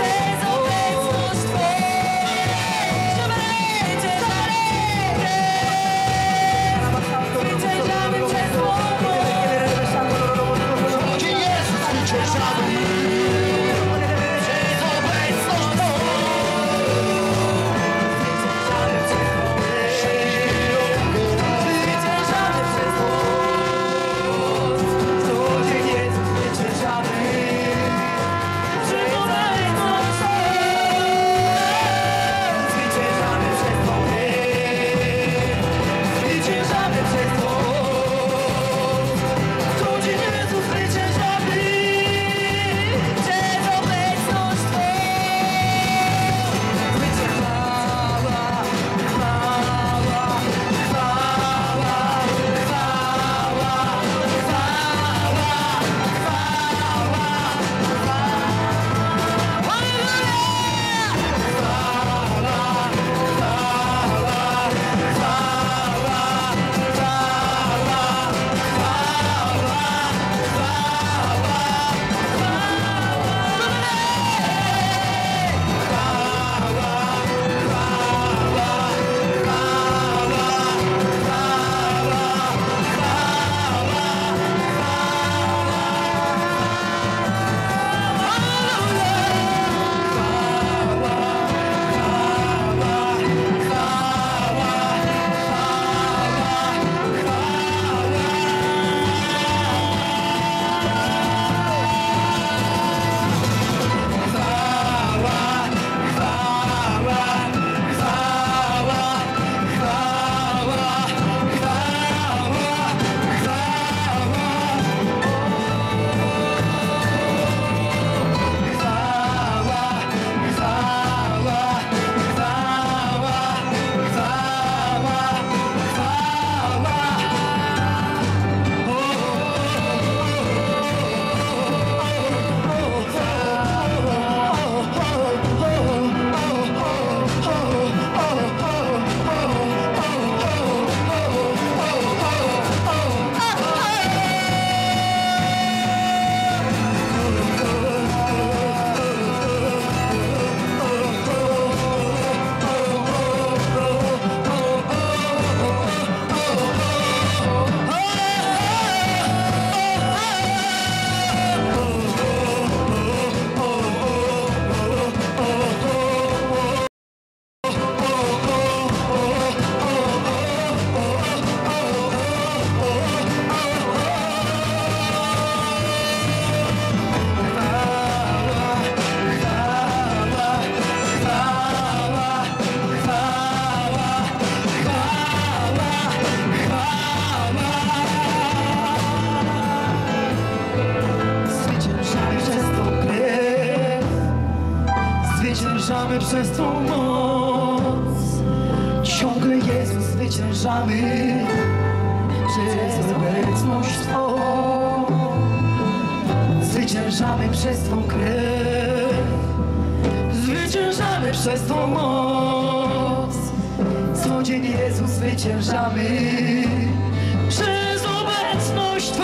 przez Twą moc. Ciągle Jezus zwyciężamy przez obecność Twą. Zwyciężamy przez Twą krew, zwyciężamy przez Twą moc. Co dzień Jezus zwyciężamy przez obecność Twą.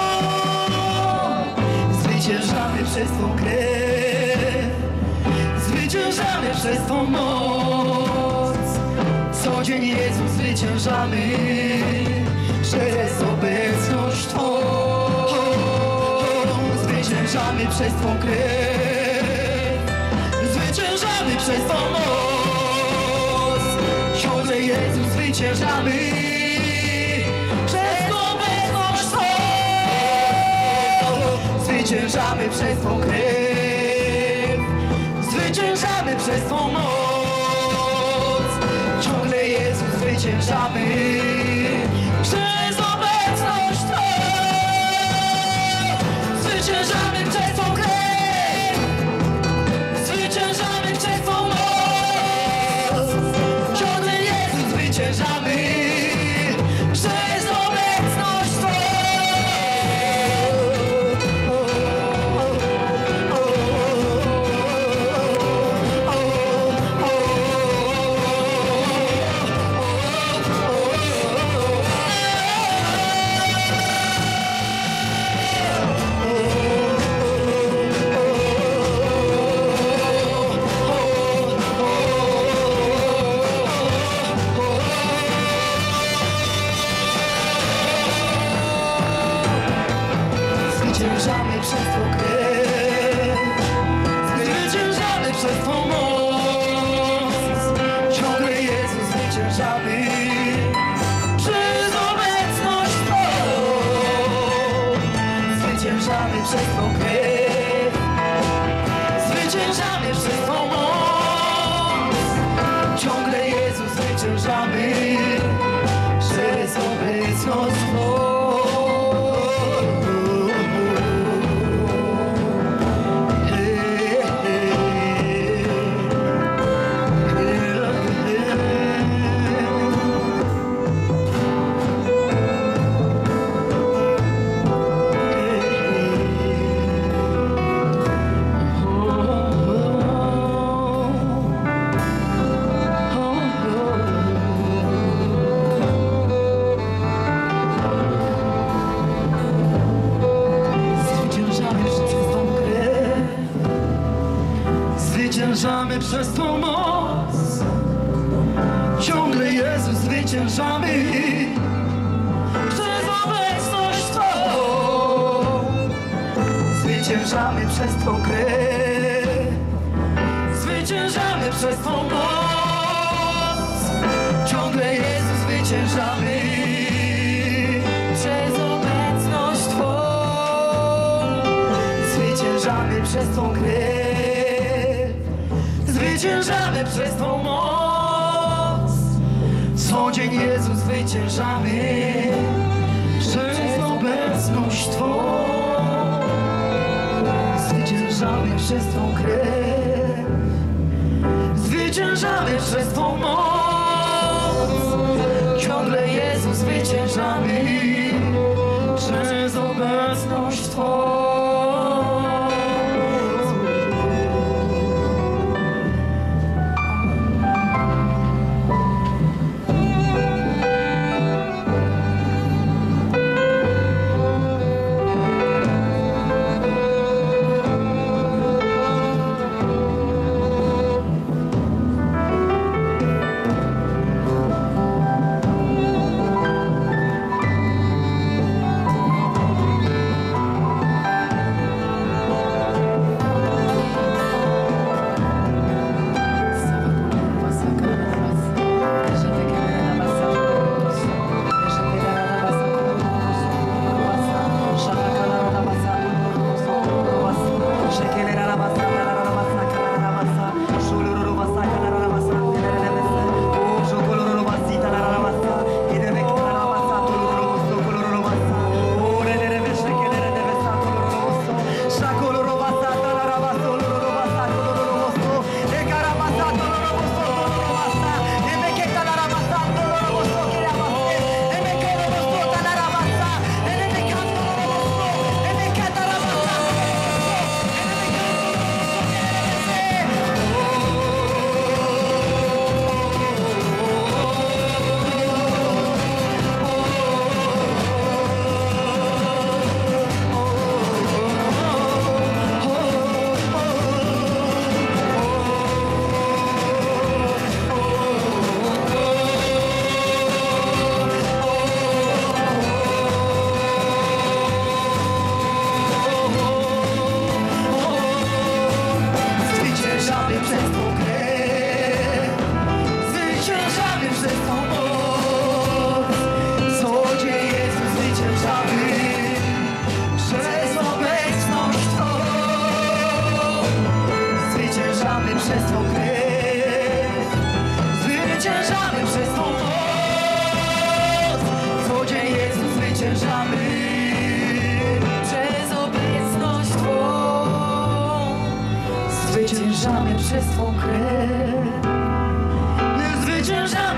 Zwyciężamy przez Twą krew, zwyciężamy przez Twą moc. Co dzień Jezus zwyciężamy przez obecność Twą. Zwyciężamy przez Twą krew, zwyciężamy przez Twą moc. Ciągle Jezus zwyciężamy przez obecność Twą. Zwyciężamy przez Twą krew, zwyciężamy przez Twą moc. Ciągle Jezus zwyciężamy przez obecność Twą. Zwyciężamy przez Twą krew, zwyciężamy przez Twą moc. Ciągle Jezus zwyciężamy przez obecność Twą. Zwyciężamy przez Twą krew, zwyciężamy przez Twą moc. Ciągle Jezus zwyciężamy przez obecność Twą. Zwyciężamy przez Twą krew, zwyciężamy przez Twą moc. Ciągle Jezus zwyciężamy przez obecność Twą. Zwyciężamy przez Twą moc. Ciągle Jezus zwyciężamy przez obecność Twą. Zwyciężamy przez Twą krew, zwyciężamy przez Twą moc. Ciągle Jezus zwyciężamy przez obecność Twą. Zwyciężamy przez Twą krew, zwyciężamy przez Twą moc. Co dzień Jezus zwyciężamy przez obecność Twą. Zwyciężamy przez Twą krew, zwyciężamy przez Twą moc. Ciągle Jezus zwyciężamy przez obecność Twą.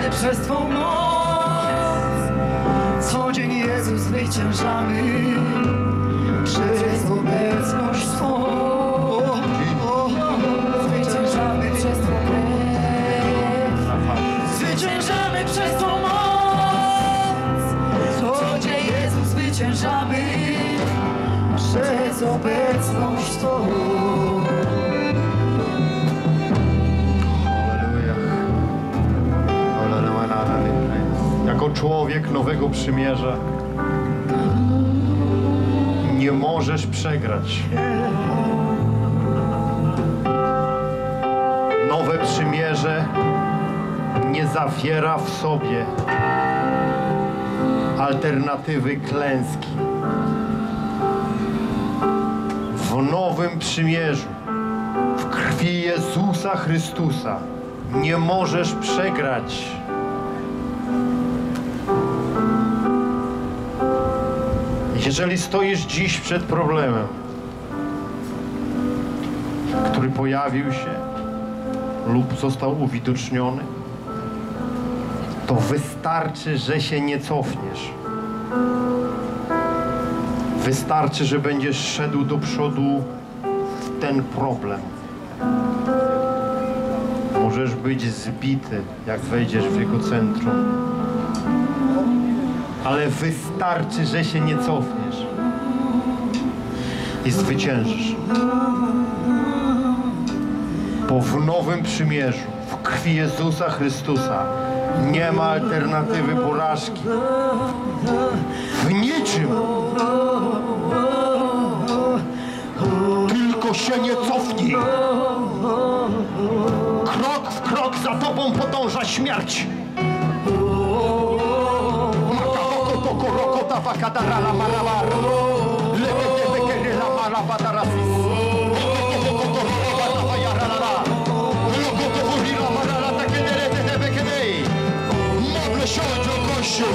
zwyciężamy przez Twą moc. Co dzień Jezus zwyciężamy przez obecność Twą. Zwyciężamy przez Twą krew. Zwyciężamy przez Twą moc. Co dzień Jezus zwyciężamy przez obecność Twą. Jako człowiek nowego przymierza nie możesz przegrać. Nowe przymierze nie zawiera w sobie alternatywy klęski. W nowym przymierzu, w krwi Jezusa Chrystusa nie możesz przegrać. Jeżeli stoisz dziś przed problemem, który pojawił się lub został uwidoczniony, to wystarczy, że się nie cofniesz. Wystarczy, że będziesz szedł do przodu w ten problem. Możesz być zbity, jak wejdziesz w jego centrum. Ale wystarczy, że się nie cofniesz i zwyciężysz. Bo w nowym przymierzu, w krwi Jezusa Chrystusa nie ma alternatywy porażki. W niczym. Tylko się nie cofnij. Krok w krok za tobą podąża śmierć. Rokota vakadara la marabar, legete bekere la marabadarasis, lokoto rokota vayarala, lokoto vurila marala takedere de bekedei. Modlę się o Kościół,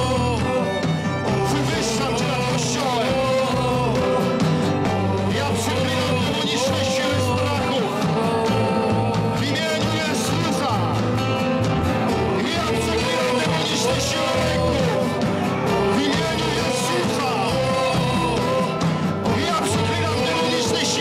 wywyższam Cię nad Kościołem. Ja przeklinam demoniczne siły strachu w imieniu Jezusa. Ja przeklinam demoniczne siły lęku. W imieniu Jezusa! Ja przeklinam demoniczne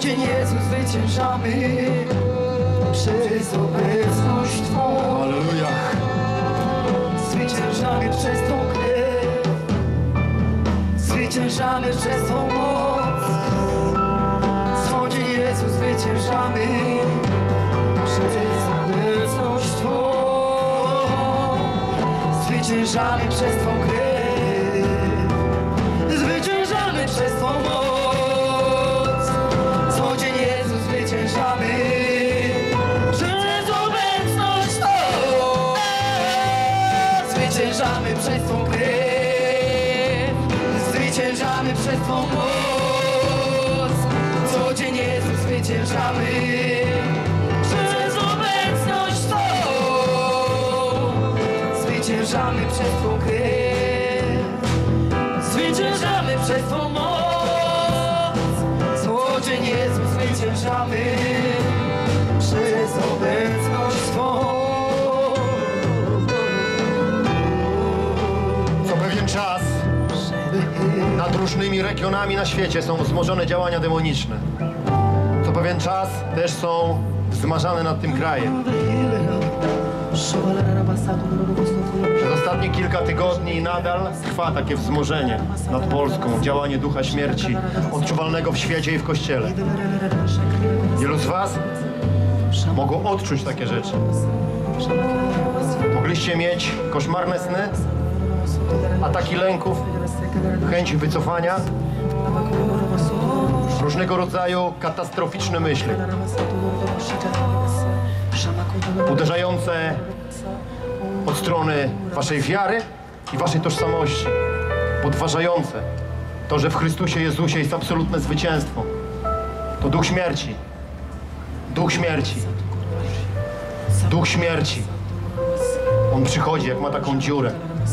dzień Jezu zwyciężamy przez obecność Twą. Halleluja. Zwyciężamy przez Twą krew, zwyciężamy przez Twą moc. Co dzień Jezu zwyciężamy przez obecność Twą. Zwyciężamy przez Twą krew, zwyciężamy przez Twą moc. Co dzień Jezu zwyciężamy przez obecność Twą. Zwyciężamy przez Twą krew, zwyciężamy przez Twą moc. Co dzień Jezu zwyciężamy przez obecność Twą. Zwyciężamy przez Twą krew, zwyciężamy przez Twą moc. Co dzień Jezu zwyciężamy przez obecność Twą. Co pewien czas nad różnymi regionami na świecie są wzmożone działania demoniczne. Co pewien czas też są wzmażane nad tym krajem. Przez ostatnie kilka tygodni nadal trwa takie wzmożenie nad Polską, działanie ducha śmierci odczuwalnego w świecie i w Kościele. Wielu z was mogło odczuć takie rzeczy. Mogliście mieć koszmarne sny, ataki lęków, chęć wycofania, różnego rodzaju katastroficzne myśli, uderzające od strony waszej wiary i waszej tożsamości, podważające to, że w Chrystusie Jezusie jest absolutne zwycięstwo. To duch śmierci, duch śmierci, duch śmierci. On przychodzi, jak ma taką dziurę.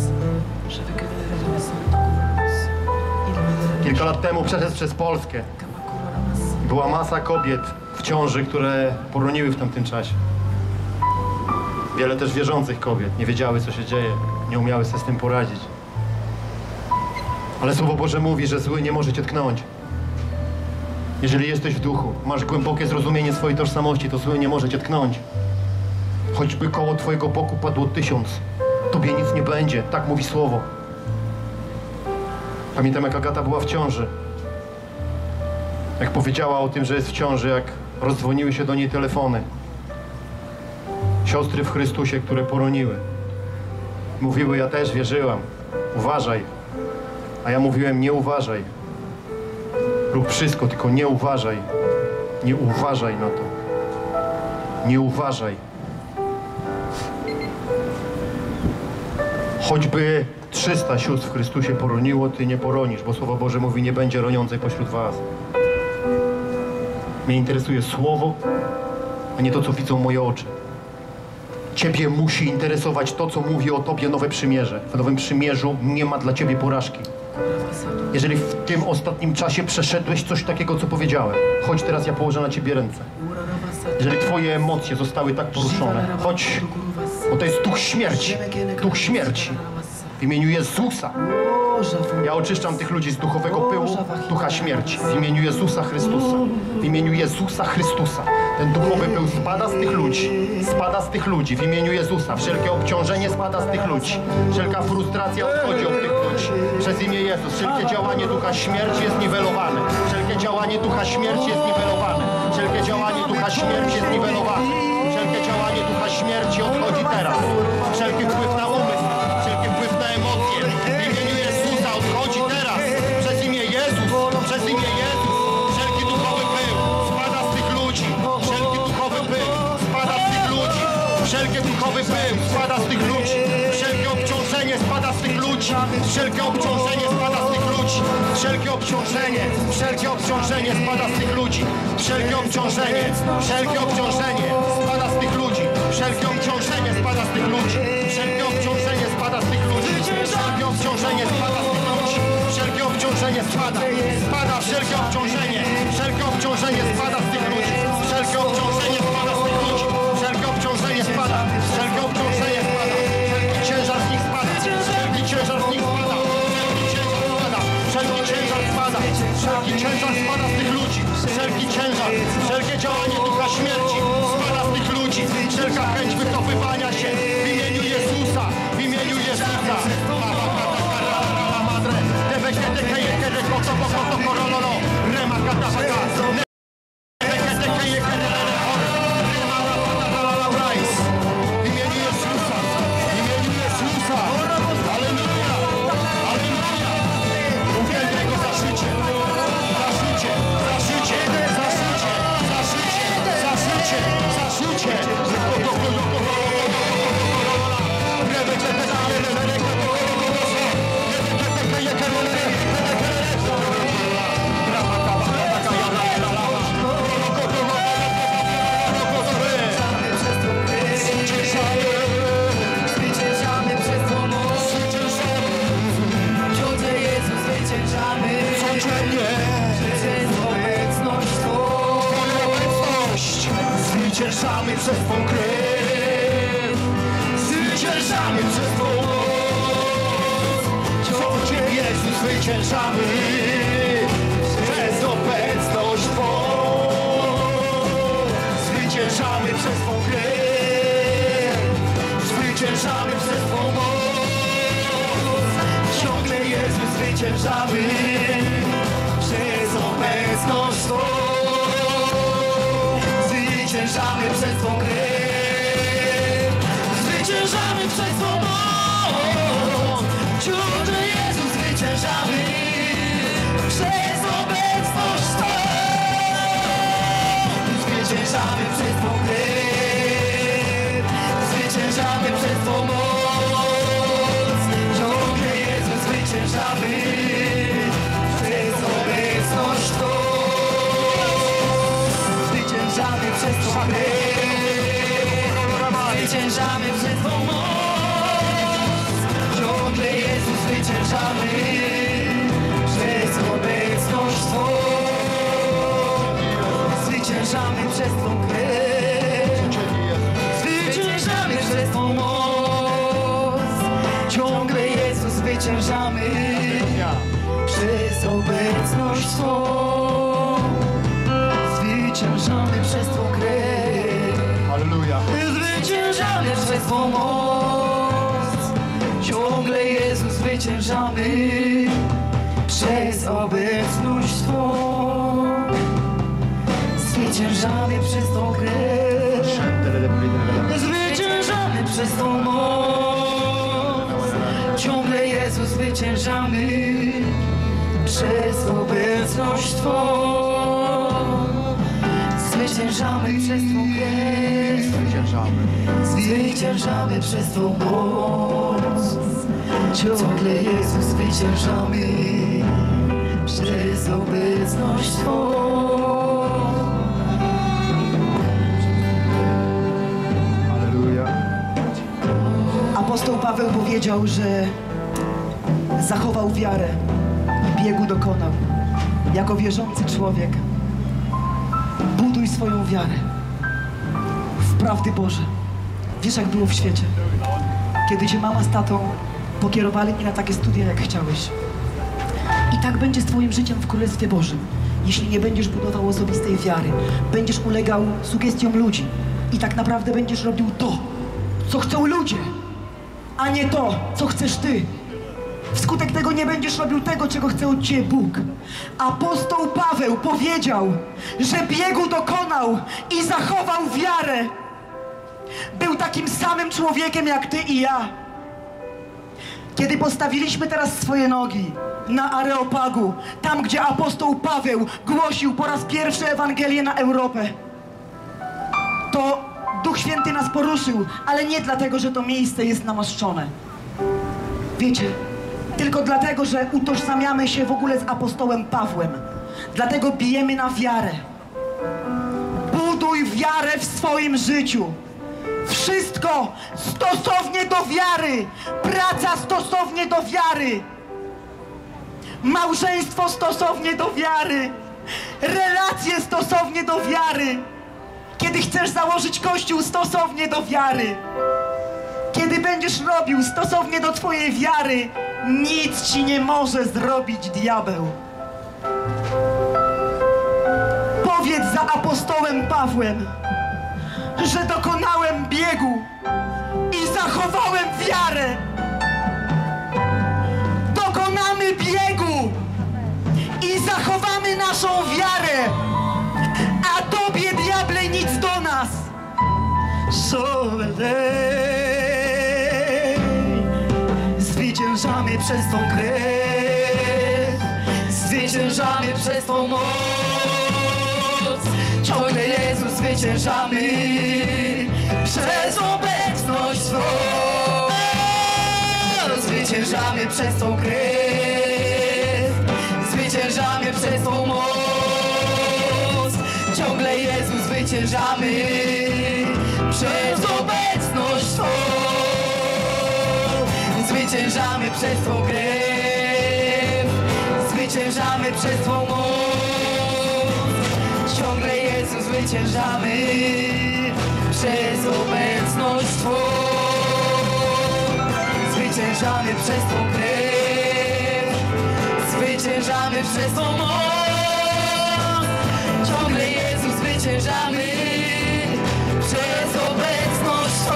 Kilka lat temu przeszedł przez Polskę. Była masa kobiet w ciąży, które poroniły w tamtym czasie. Wiele też wierzących kobiet nie wiedziały, co się dzieje, nie umiały sobie z tym poradzić. Ale Słowo Boże mówi, że zły nie może cię tknąć. Jeżeli jesteś w duchu, masz głębokie zrozumienie swojej tożsamości, to zły nie może cię tknąć. Choćby koło twojego boku padło tysiąc, tobie nic nie będzie, tak mówi Słowo. Pamiętam, jak Agata była w ciąży. Jak powiedziała o tym, że jest w ciąży, jak rozdzwoniły się do niej telefony. Siostry w Chrystusie, które poroniły. Mówiły, ja też wierzyłam. Uważaj. A ja mówiłem, nie uważaj. Rób wszystko, tylko nie uważaj. Nie uważaj na to. Nie uważaj. Choćby trzysta sióstr w Chrystusie poroniło, ty nie poronisz, bo Słowo Boże mówi, nie będzie roniącej pośród was. Mnie interesuje Słowo, a nie to, co widzą moje oczy. Ciebie musi interesować to, co mówi o tobie Nowe Przymierze. W Nowym Przymierzu nie ma dla ciebie porażki. Jeżeli w tym ostatnim czasie przeszedłeś coś takiego, co powiedziałem, chodź teraz, ja położę na ciebie ręce. Jeżeli twoje emocje zostały tak poruszone, chodź, bo to jest duch śmierci. Duch śmierci. W imieniu Jezusa. Ja oczyszczam tych ludzi z duchowego pyłu, ducha śmierci. W imieniu Jezusa Chrystusa. W imieniu Jezusa Chrystusa. Ten duchowy pył spada z tych ludzi. Spada z tych ludzi. W imieniu Jezusa. Wszelkie obciążenie spada z tych ludzi. Wszelka frustracja odchodzi od tych ludzi. Przez imię Jezus. Wszelkie działanie ducha śmierci jest niwelowane. Wszelkie działanie ducha śmierci jest niwelowane. Wszelkie działanie ducha śmierci jest niwelowane. Wszelkie działanie ducha śmierci odchodzi teraz. Wszelki wpływ na umysł. Wszelki wpływ na emocje. W imieniu Jezusa odchodzi teraz. Przez imię Jezus. Przez imię Jezus. Wszelki duchowy pył spada z tych ludzi. Wszelki duchowy pył spada z tych ludzi. Wszelkie duchowy pył spada z tych ludzi. Wszelkie obciążenie spada z tych ludzi. Wszelkie obciążenie spada z tych ludzi. Wszelkie obciążenie. Wszelkie obciążenie spada z tych ludzi. Wszelkie obciążenie. Wszelkie obciążenie spada z tych ludzi. Wszelkie obciążenie spada z tych ludzi. Wszelkie obciążenie spada z tych ludzi. Wszelkie obciążenie spada z tych ludzi. Wszelkie obciążenie spada. Spada wszelkie obciążenie. Wszelkie obciążenie spada z tych ludzi. Wszelkie obciążenie spada z tych ludzi. Wszelkie obciążenie spada. Wszelkie obciążenie spada. Wszelki ciężar z nich spada. Wszelki ciężar z nich spada. Wszelki ciężar spada. Wszelki ciężar spada. Wszelki ciężar spada z tych ludzi. Wszelki ciężar, wszelkie działanie ducha śmierci spada z tych ludzi, wszelka chęć wycofywania się w imieniu Jezusa, w imieniu Jezusa. W imieniu Jezusa, w imieniu Jezusa. Alleluja, alleluja. Uwielbiaj Go za życie, za życie, za życie, za życie, za życie, za życie, za życie. Zwyciężamy przez Twą moc. Ciągle Jezu zwyciężamy. Codziennie Przez obecność Twą. Twoją obecność zwyciężamy przez Twą krew. Zwyciężamy przez Twą moc. Codziennie Jezu zwyciężamy przez obecność Twą. Zwyciężamy przez Twą krew. Zwyciężamy przez Twą moc. Ciągle Jezu zwyciężamy przez obecność Twą. Zwyciężamy przez Twą krew. Zwyciężamy przez Twą moc. Ciągle Jezu zwyciężamy przez obecność Twą. Zwyciężamy przez Twą krew. Zwyciężamy przez Twą moc. Ciągle Jezu zwyciężamy przez obecność Twą. Zwyciężamy przez Twą krew. Zwyciężamy przez Twą moc. Ciągle Jezu zwyciężamy przez obecność Twą. Zwyciężamy przez Twą krew. Zwyciężamy przez Twą moc. Ciągle Jezu zwyciężamy przez obecność Twą. Zwyciężamy przez Twą krew. Alleluja. Zwyciężamy przez Twą moc. Ciągle Jezu zwyciężamy przez obecność Twą. Zwyciężamy przez Tą krew. Zwyciężamy przez Tą moc. Ciągle Jezu zwyciężamy przez obecność Twą. Zwyciężamy przez Twą krew. Zwyciężamy przez Twą moc. Ciągle Jezu zwyciężamy przez obecność Twą. Apostoł Paweł powiedział, że zachował wiarę i biegu dokonał. Jako wierzący człowiek buduj swoją wiarę w prawdy Boże. Wiesz, jak było w świecie, kiedy cię mama z tatą pokierowali mnie na takie studia, jak chciałeś. I tak będzie z twoim życiem w Królestwie Bożym, jeśli nie będziesz budował osobistej wiary, będziesz ulegał sugestiom ludzi i tak naprawdę będziesz robił to, co chcą ludzie, a nie to, co chcesz ty. Wskutek tego nie będziesz robił tego, czego chce od ciebie Bóg. Apostoł Paweł powiedział, że biegu dokonał i zachował wiarę. Był takim samym człowiekiem jak ty i ja. Kiedy postawiliśmy teraz swoje nogi na Areopagu, tam gdzie apostoł Paweł głosił po raz pierwszy Ewangelię na Europę, to Duch Święty nas poruszył, ale nie dlatego, że to miejsce jest namaszczone. Wiecie, tylko dlatego, że utożsamiamy się w ogóle z apostołem Pawłem. Dlatego bijemy na wiarę. Buduj wiarę w swoim życiu. Wszystko stosownie do wiary. Praca stosownie do wiary. Małżeństwo stosownie do wiary. Relacje stosownie do wiary. Kiedy chcesz założyć kościół stosownie do wiary. Kiedy będziesz robił stosownie do twojej wiary, nic ci nie może zrobić diabeł. Powiedz za apostołem Pawłem, że dokonałem biegu i zachowałem wiarę. Dokonamy biegu i zachowamy naszą wiarę, a tobie, diable, nic do nas. Soleil, zwyciężamy przez tą krew, zwyciężamy przez tą moc. Ciągle, Jezu, zwyciężamy przez obecność Twą. Zwyciężamy przez tą krew, zwyciężamy przez tą moc. Ciągle, Jezu, zwyciężamy przez obecność Twą. Zwyciężamy przez Twą krew, zwyciężamy przez Twą moc. Ciągle, Jezu, zwyciężamy przez obecność Twą. Zwyciężamy przez Twą krew, zwyciężamy przez Twą moc. Ciągle, Jezu, zwyciężamy przez obecność Twą.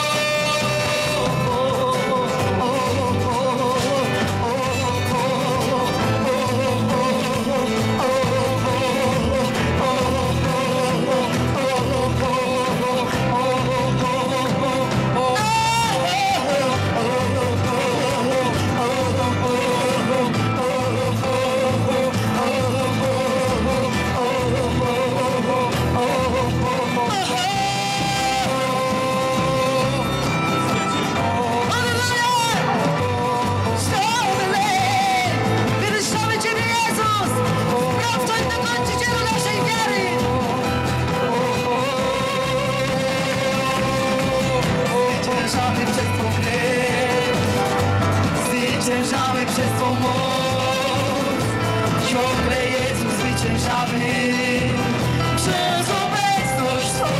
Zwyciężamy przez Twą moc. Ciągle, Jezu, zwyciężamy przez obecność Twą.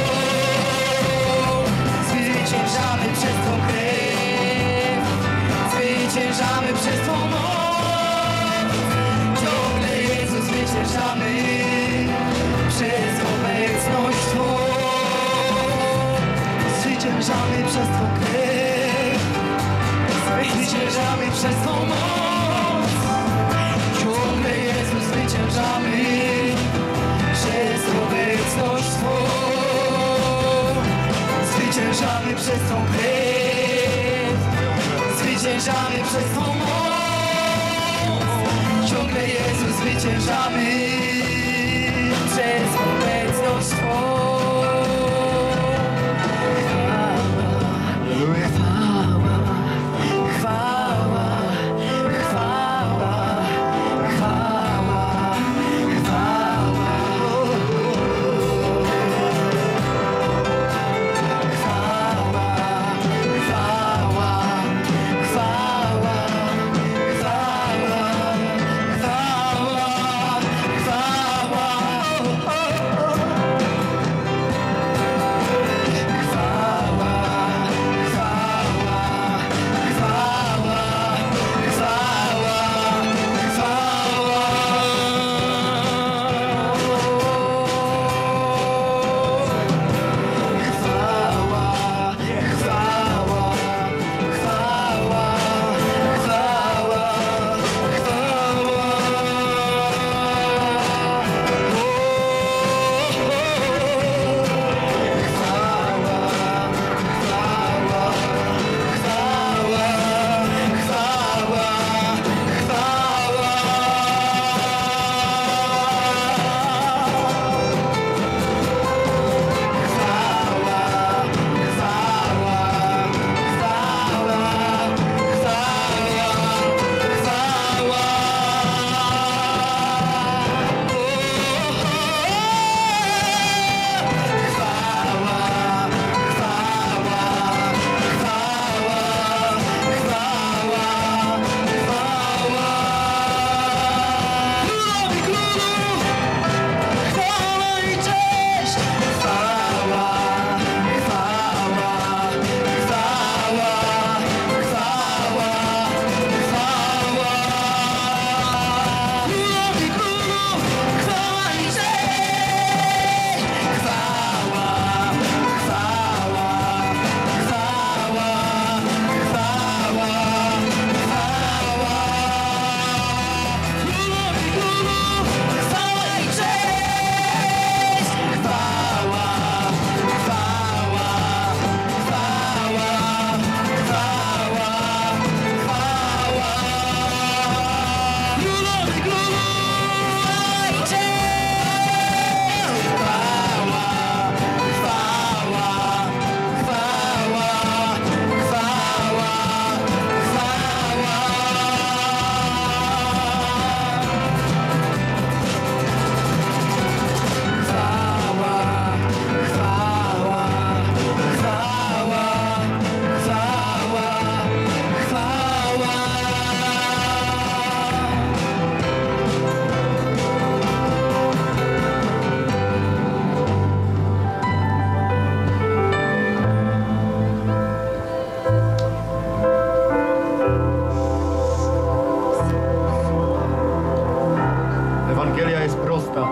Zwyciężamy przez Twą krew, zwyciężamy przez Twą moc. Ciągle, Jezu, zwyciężamy przez obecność Twą. Zwyciężamy przez Twą krew, zwyciężamy przez Twą moc. Ciągle, Jezu, zwyciężamy przez obecność Twą. Zwyciężamy przez Twą krew, zwyciężamy przez Twą moc. Ciągle, Jezu, zwyciężamy przez obecność Twą. Chwała,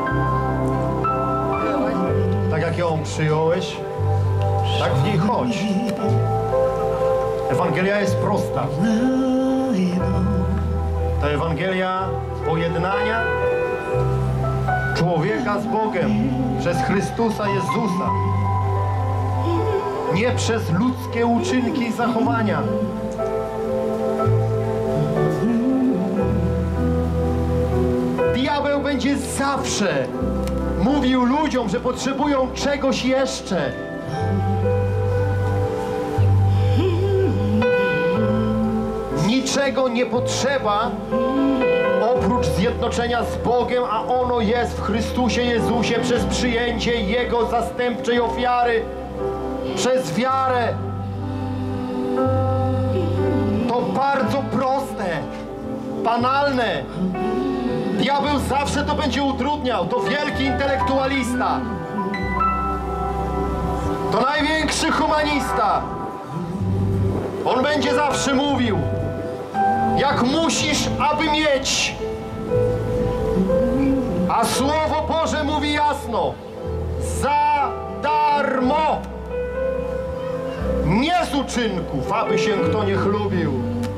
Tak jak ją przyjąłeś, tak w niej chodź. Ewangelia jest prosta. To Ewangelia pojednania człowieka z Bogiem przez Chrystusa Jezusa. Nie przez ludzkie uczynki i zachowania. Diabeł będzie zawsze mówił ludziom, że potrzebują czegoś jeszcze. Niczego nie potrzeba oprócz zjednoczenia z Bogiem, a ono jest w Chrystusie Jezusie przez przyjęcie Jego zastępczej ofiary, przez wiarę. To bardzo proste, banalne. Diabeł zawsze to będzie utrudniał. To wielki intelektualista. To największy humanista. On będzie zawsze mówił, jak musisz, aby mieć. A Słowo Boże mówi jasno, za darmo. Nie z uczynków, aby się kto nie chlubił.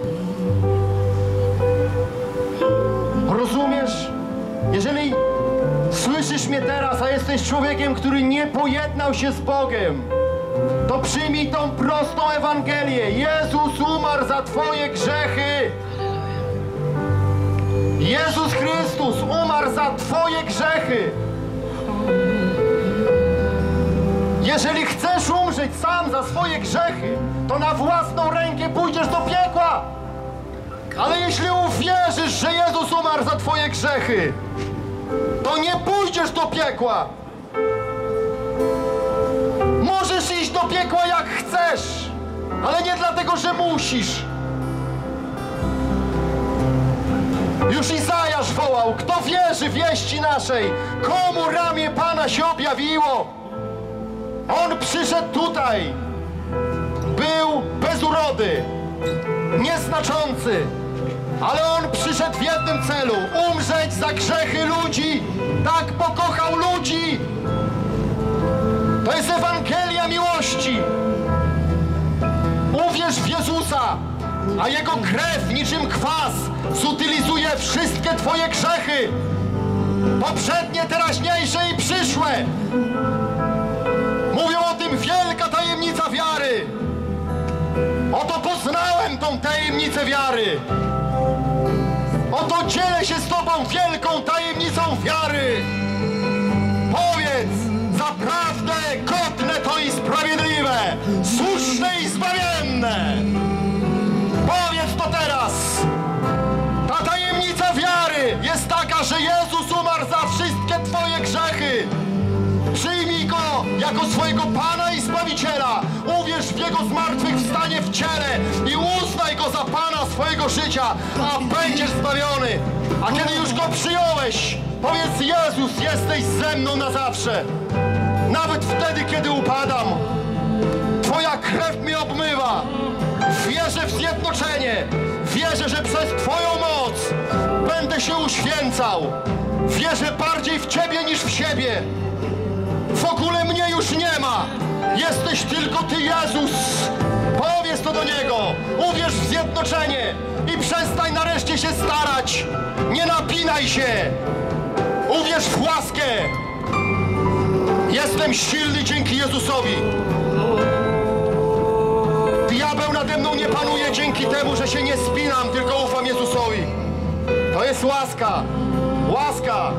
Rozumiesz? Jeżeli słyszysz mnie teraz, a jesteś człowiekiem, który nie pojednał się z Bogiem, to przyjmij tą prostą Ewangelię. Jezus umarł za twoje grzechy. Jezus Chrystus umarł za twoje grzechy. Jeżeli chcesz umrzeć sam za swoje grzechy, to na własną rękę pójdziesz do piekła. Ale jeśli uwierzysz, że Jezus umarł za twoje grzechy, to nie pójdziesz do piekła. Możesz iść do piekła jak chcesz, ale nie dlatego, że musisz. Już Izajasz wołał, kto wierzy wieści naszej, komu ramię Pana się objawiło. On przyszedł tutaj, był bez urody, nieznaczący, ale On przyszedł w jednym celu, umrzeć za grzechy ludzi. Tak pokochał ludzi. To jest Ewangelia miłości. Uwierz w Jezusa, a Jego krew niczym kwas zutylizuje wszystkie twoje grzechy. Poprzednie, teraźniejsze i przyszłe. Mówią o tym wielka tajemnica wiary. Oto poznałem tą tajemnicę wiary. Oto dzielę się z tobą wielką tajemnicą wiary. Powiedz, zaprawdę godne to i sprawiedliwe, słuszne i zbawienne. Powiedz to teraz. Ta tajemnica wiary jest taka, że Jezus umarł za wszystkie twoje grzechy. Przyjmij Go jako swojego Pana i Zbawiciela. Uwierz w Jego zmartwychwstanie w ciele i uznaj Go za Pana swojego życia, a będziesz zbawiony. A kiedy już Go przyjąłeś, powiedz: Jezus, jesteś ze mną na zawsze. Nawet wtedy, kiedy upadam, Twoja krew mnie obmywa. Wierzę w zjednoczenie. Wierzę, że przez Twoją moc będę się uświęcał. Wierzę bardziej w Ciebie niż w siebie. W ogóle mnie już nie ma. Jesteś tylko Ty, Jezus. Powiedz to do Niego. Uwierz w zjednoczenie i przestań nareszcie się starać. Nie napinaj się. Uwierz w łaskę. Jestem silny dzięki Jezusowi. Diabeł nade mną nie panuje dzięki temu, że się nie spinam, tylko ufam Jezusowi. To jest łaska. Łaska.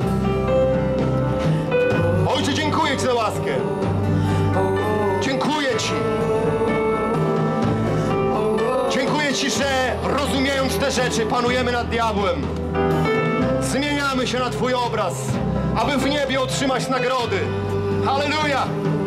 Ojcze, dziękuję Ci za łaskę. Dziękuję Ci. Dziękuję Ci, że rozumiejąc te rzeczy, panujemy nad diabłem. Zmieniamy się na Twój obraz, aby w niebie otrzymać nagrody. Halleluja!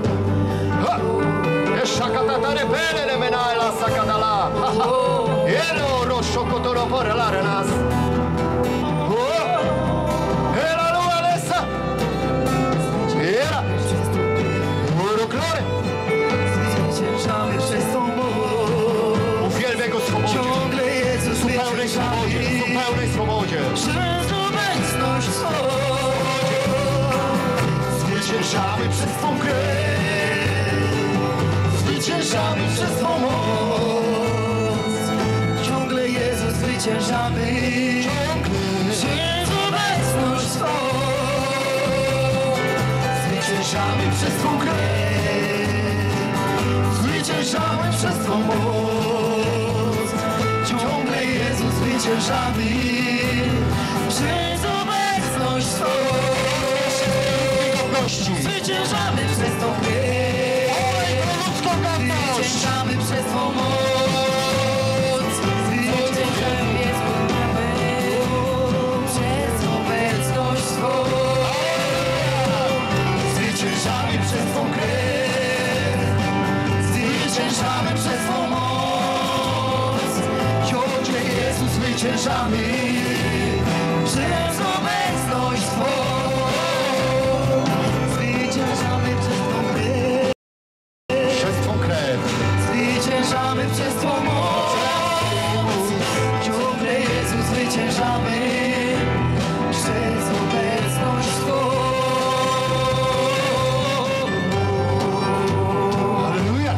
Zwyciężamy przez tą moc. Uwielbiaj Go w swobodzie. Ciągle Jezus W pełnej swobodzie, w pełnej swobodzie. przez obecność swą. Zwyciężamy przez Twą krew, zwyciężamy przez Twą moc. Ciągle Jezu zwyciężamy, przez obecność Twą. Zwyciężamy przez Twą krew, zwyciężamy przez Twą moc. Ciągle Jezu zwyciężamy, przez obecność Twą. Zwyciężamy przez Twą krew, zwyciężamy przez Twą moc. Zwyciężamy Jezu przez obecność Twą. Zwyciężamy przez Twą krew, zwyciężamy przez Twą moc. Ciągle Jezu zwyciężamy Przez obecność Twą. Zwyciężamy przez Twą krew, przez Twą krew. zwyciężamy przez Twą moc. Ciągle Jezu zwyciężamy przez obecność Twą. Halleluja!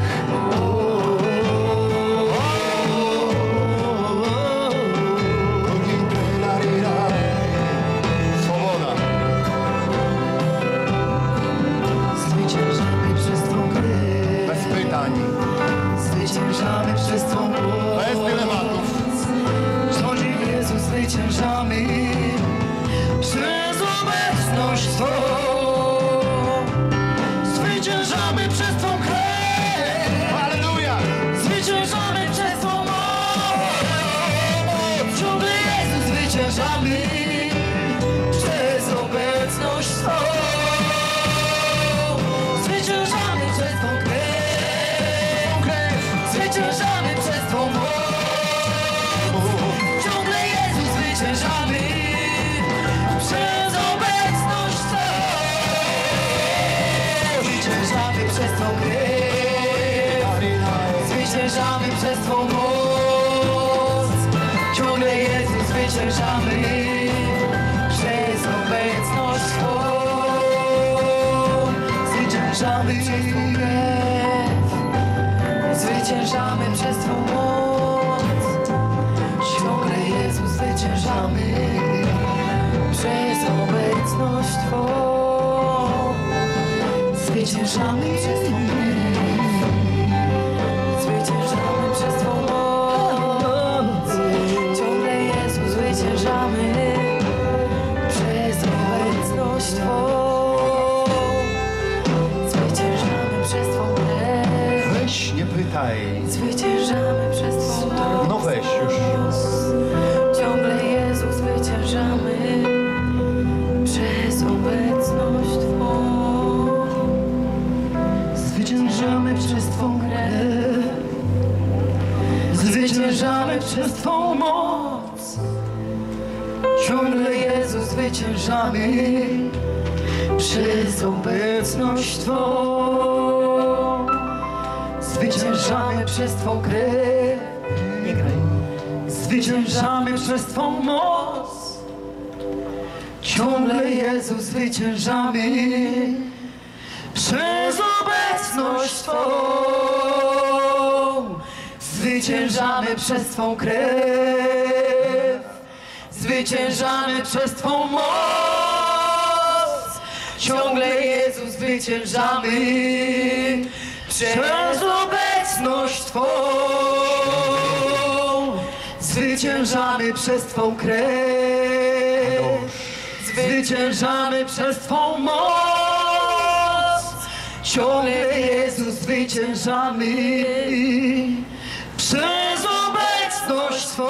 Swoboda! Zwyciężamy przez Twą krew, Bez pytań, zwyciężamy przez Twą moc. bez dylematów. Rządzie Jezu zwyciężamy przez obecność Twą. Zwyciężamy przez Twą krew, Halleluja! zwyciężamy przez Twą moc. Ciągle Jezu zwyciężamy przez obecność Twą. Zwyciężamy przez Twą krew, zwyciężamy przez Twą moc. Ciągle Jezu zwyciężamy przez obecność Twą. Zwyciężamy przez Twą krew, zwyciężamy przez Twą moc. Ciągle Jezu zwyciężamy przez obecność Twą. Zwyciężamy przez Twą krew, zwyciężamy przez Twą moc. Ciągle Jezu zwyciężamy przez obecność Twą. Zwyciężamy przez Twą krew, zwyciężamy przez Twą moc. Ciągle Jezu zwyciężamy przez obecność Twą. Zwyciężamy przez Twą krew, Weź, nie pytaj. zwyciężamy przez Twą moc. No weź już. Ciągle Jezu zwyciężamy przez obecność Twą. Zwyciężamy przez Twą krew, zwyciężamy przez Twą moc. Ciągle Jezu zwyciężamy przez obecność Twą. Zwyciężamy przez Twą krew, nie graj. Zwyciężamy przez Twą moc. Ciągle Jezu zwyciężamy przez obecność Twą. Zwyciężamy przez Twą krew, zwyciężamy przez Twą moc. Ciągle Jezu zwyciężamy przez obecność Twą. Zwyciężamy przez Twą krew, zwyciężamy przez Twą moc. Ciągle Jezu zwyciężamy przez obecność Twą.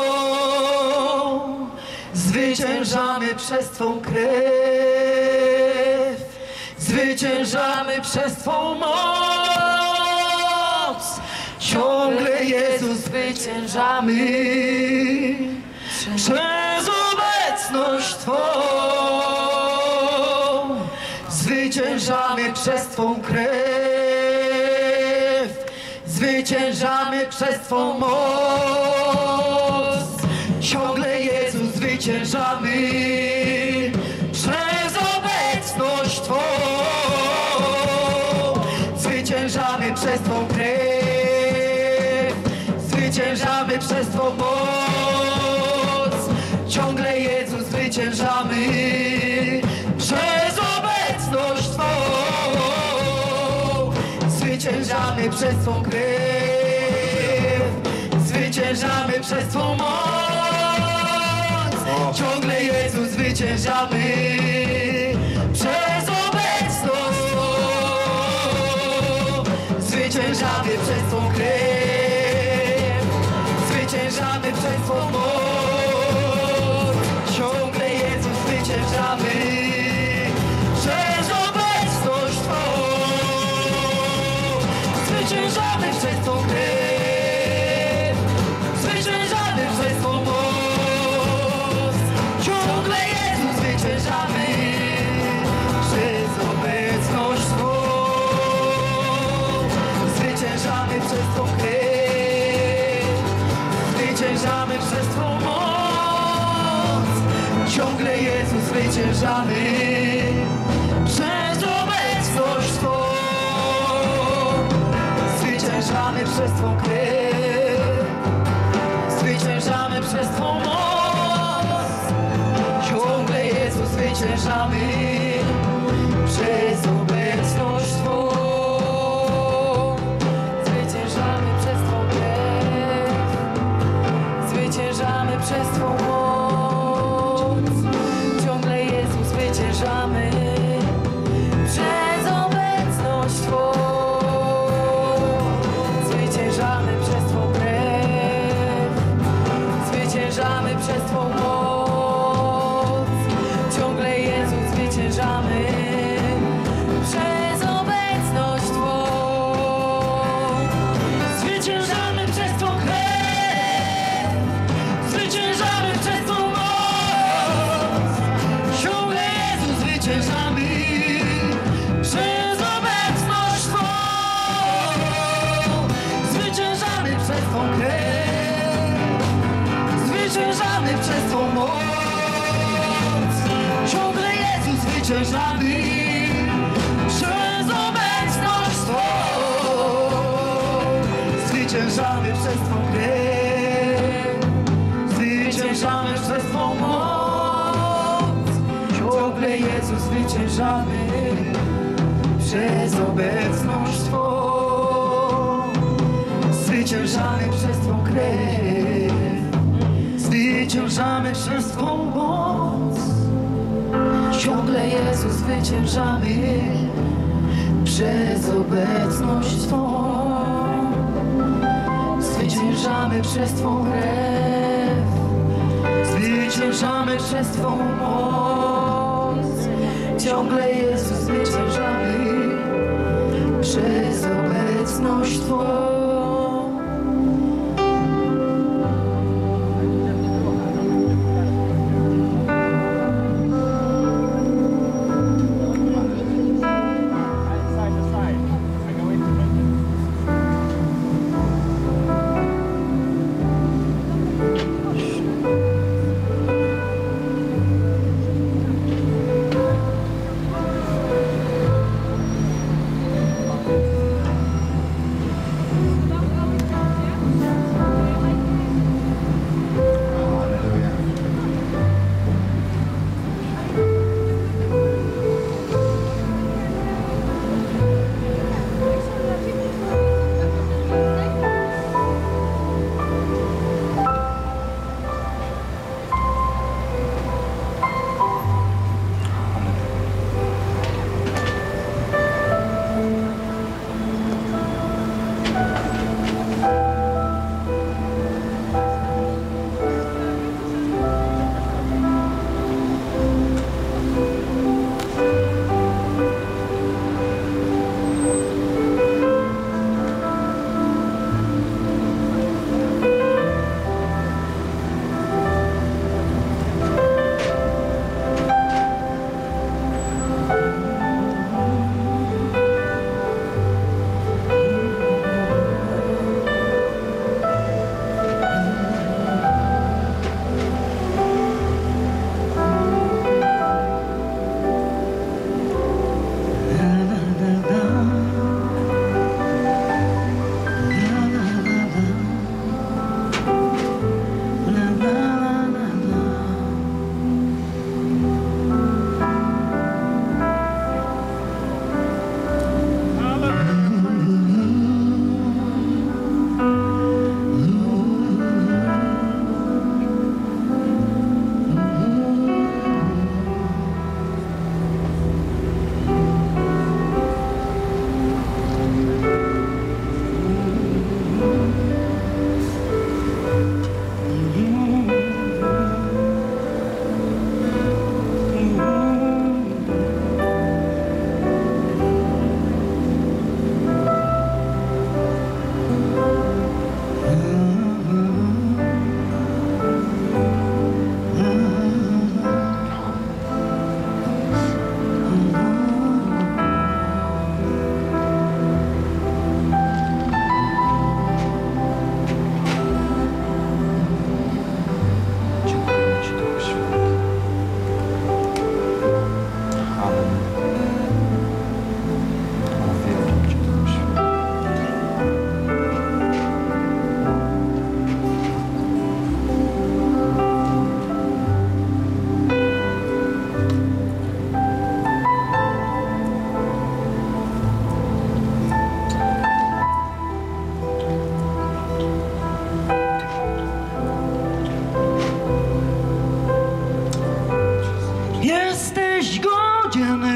Zwyciężamy przez Twą krew, zwyciężamy przez Twą moc. Ciągle Jezu zwyciężamy przez obecność Twą. Zwyciężamy przez Twą krew, zwyciężamy przez Twą moc. Ciągle Jezu zwyciężamy przez obecność Twą. przez Twą krew, zwyciężamy przez Twą moc. Ciągle Jezu zwyciężamy przez obecność Twą. Zwyciężamy przez Twą krew, zwyciężamy przez Twą moc. Ciągle Jezu zwyciężamy przez obecność Twą. Zwyciężamy przez Twą krew, zwyciężamy przez Twą moc. Ciągle Jezu zwyciężamy przez obecność Twą. Zwyciężamy przez Twą krew, zwyciężamy przez Twą moc. Ciągle Jezu zwyciężamy przez obecność Twą. Zwyciężamy przez Twą krew, zwyciężamy przez Twą moc. Ciągle Jezu zwyciężamy przez obecność Twą. Zwyciężamy przez Twą krew, zwyciężamy przez Twą moc. Ciągle Jezu zwyciężamy przez obecność Twą. Zwyciężamy przez Twą krew, zwyciężamy przez Twą moc. Ciągle Jezu zwyciężamy przez obecność Twą. Zwyciężamy przez Twą krew, zwyciężamy przez Twą moc. Ciągle Jezu zwyciężamy przez obecność Twą. Zwyciężamy przez Twą krew, zwyciężamy przez Twą moc. Ciągle Jezu zwyciężamy przez obecność Twą. Zwyciężamy przez Twą krew, zwyciężamy przez Twą moc. Ciągle Jezu zwyciężamy przez obecność Twą. Zwyciężamy przez Twą krew, zwyciężamy przez Twą moc. Ciągle Jezu zwyciężamy przez obecność Twą. Zwyciężamy przez Twą krew, zwyciężamy przez Twą moc. Ciągle Jezu zwyciężamy przez obecność Twą. Zwyciężamy przez Twą krew, zwyciężamy przez Twą moc. Ciągle Jezu zwyciężamy przez obecność Twą.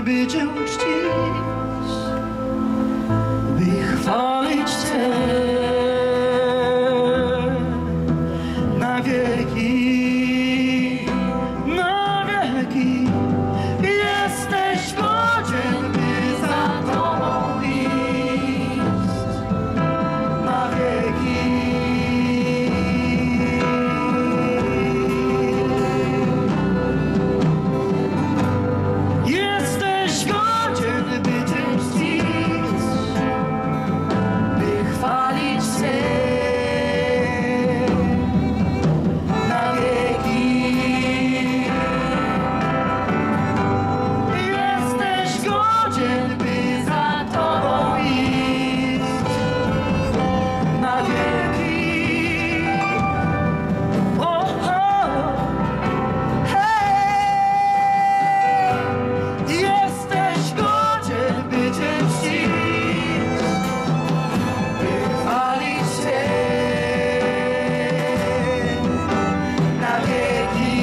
by Cię czcić, by chwalić Cię na wieki, na wieki. Jesteś godzien, by za Tobą iść na wieki. Jesteś godzien, by Cię czcić, by chwalić Cię na wieki. Jesteś godzien, by za Tobą iść na wieki. O, o, hej! Jesteś godzien, by Cię czcić, by chwalić Cię na wieki,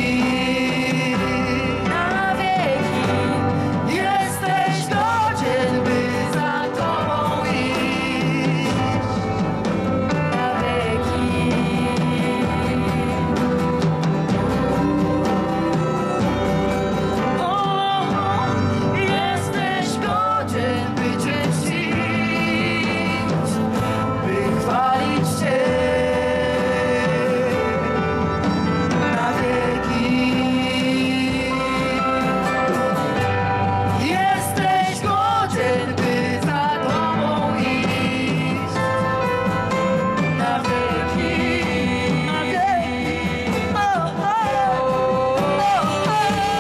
na wieki. Jesteś godzien, by za Tobą iść na wieki. O, jesteś godzien, by Cię czcić, by chwalić Cię na wieki. Jesteś godzien, by za Tobą iść na wieki, na wieki. O, o, o,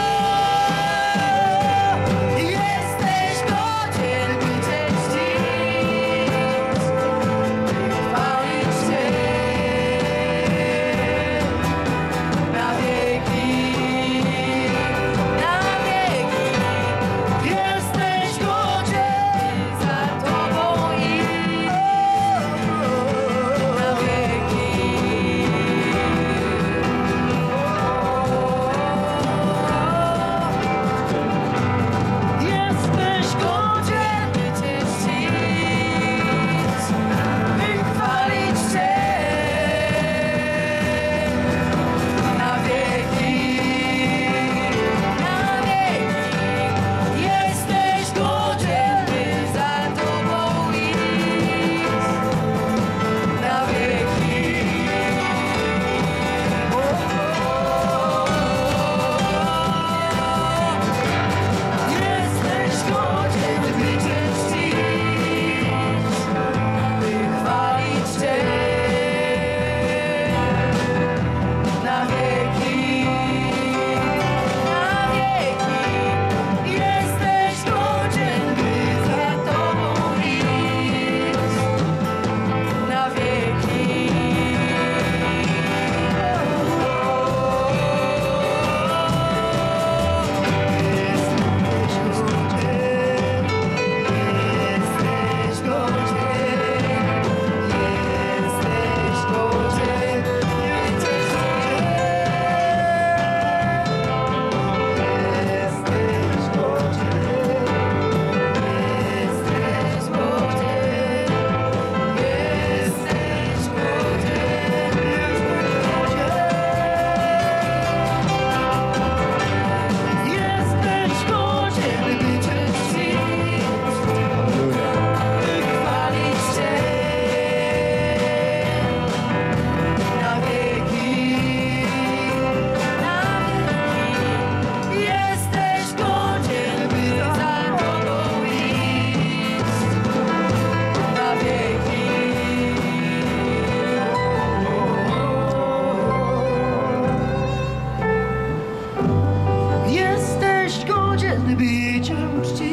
o. Jesteś godzien, by Cię czcić, by chwalić Cię na wieki, na wieki. Jesteś godzien, za Tobą iść na wieki. Jesteś godzien, by Cię czcić, by chwalić Cię na wieki, na wieki. Jesteś godzien, by za Tobą iść na wieki. Jesteś godzien, by Cię czcić, by chwalić Cię na wieki, na wieki. Jesteś godzien, by za Tobą iść na wieki. Jesteś godzien, jesteś godzien, jesteś godzien, jesteś godzien, jesteś godzien, jesteś godzien, by Cię czcić, by chwalić Cię na wieki, na wieki. Jesteś godzien, by za Tobą iść na wieki. Jesteś godzien, by Cię czcić,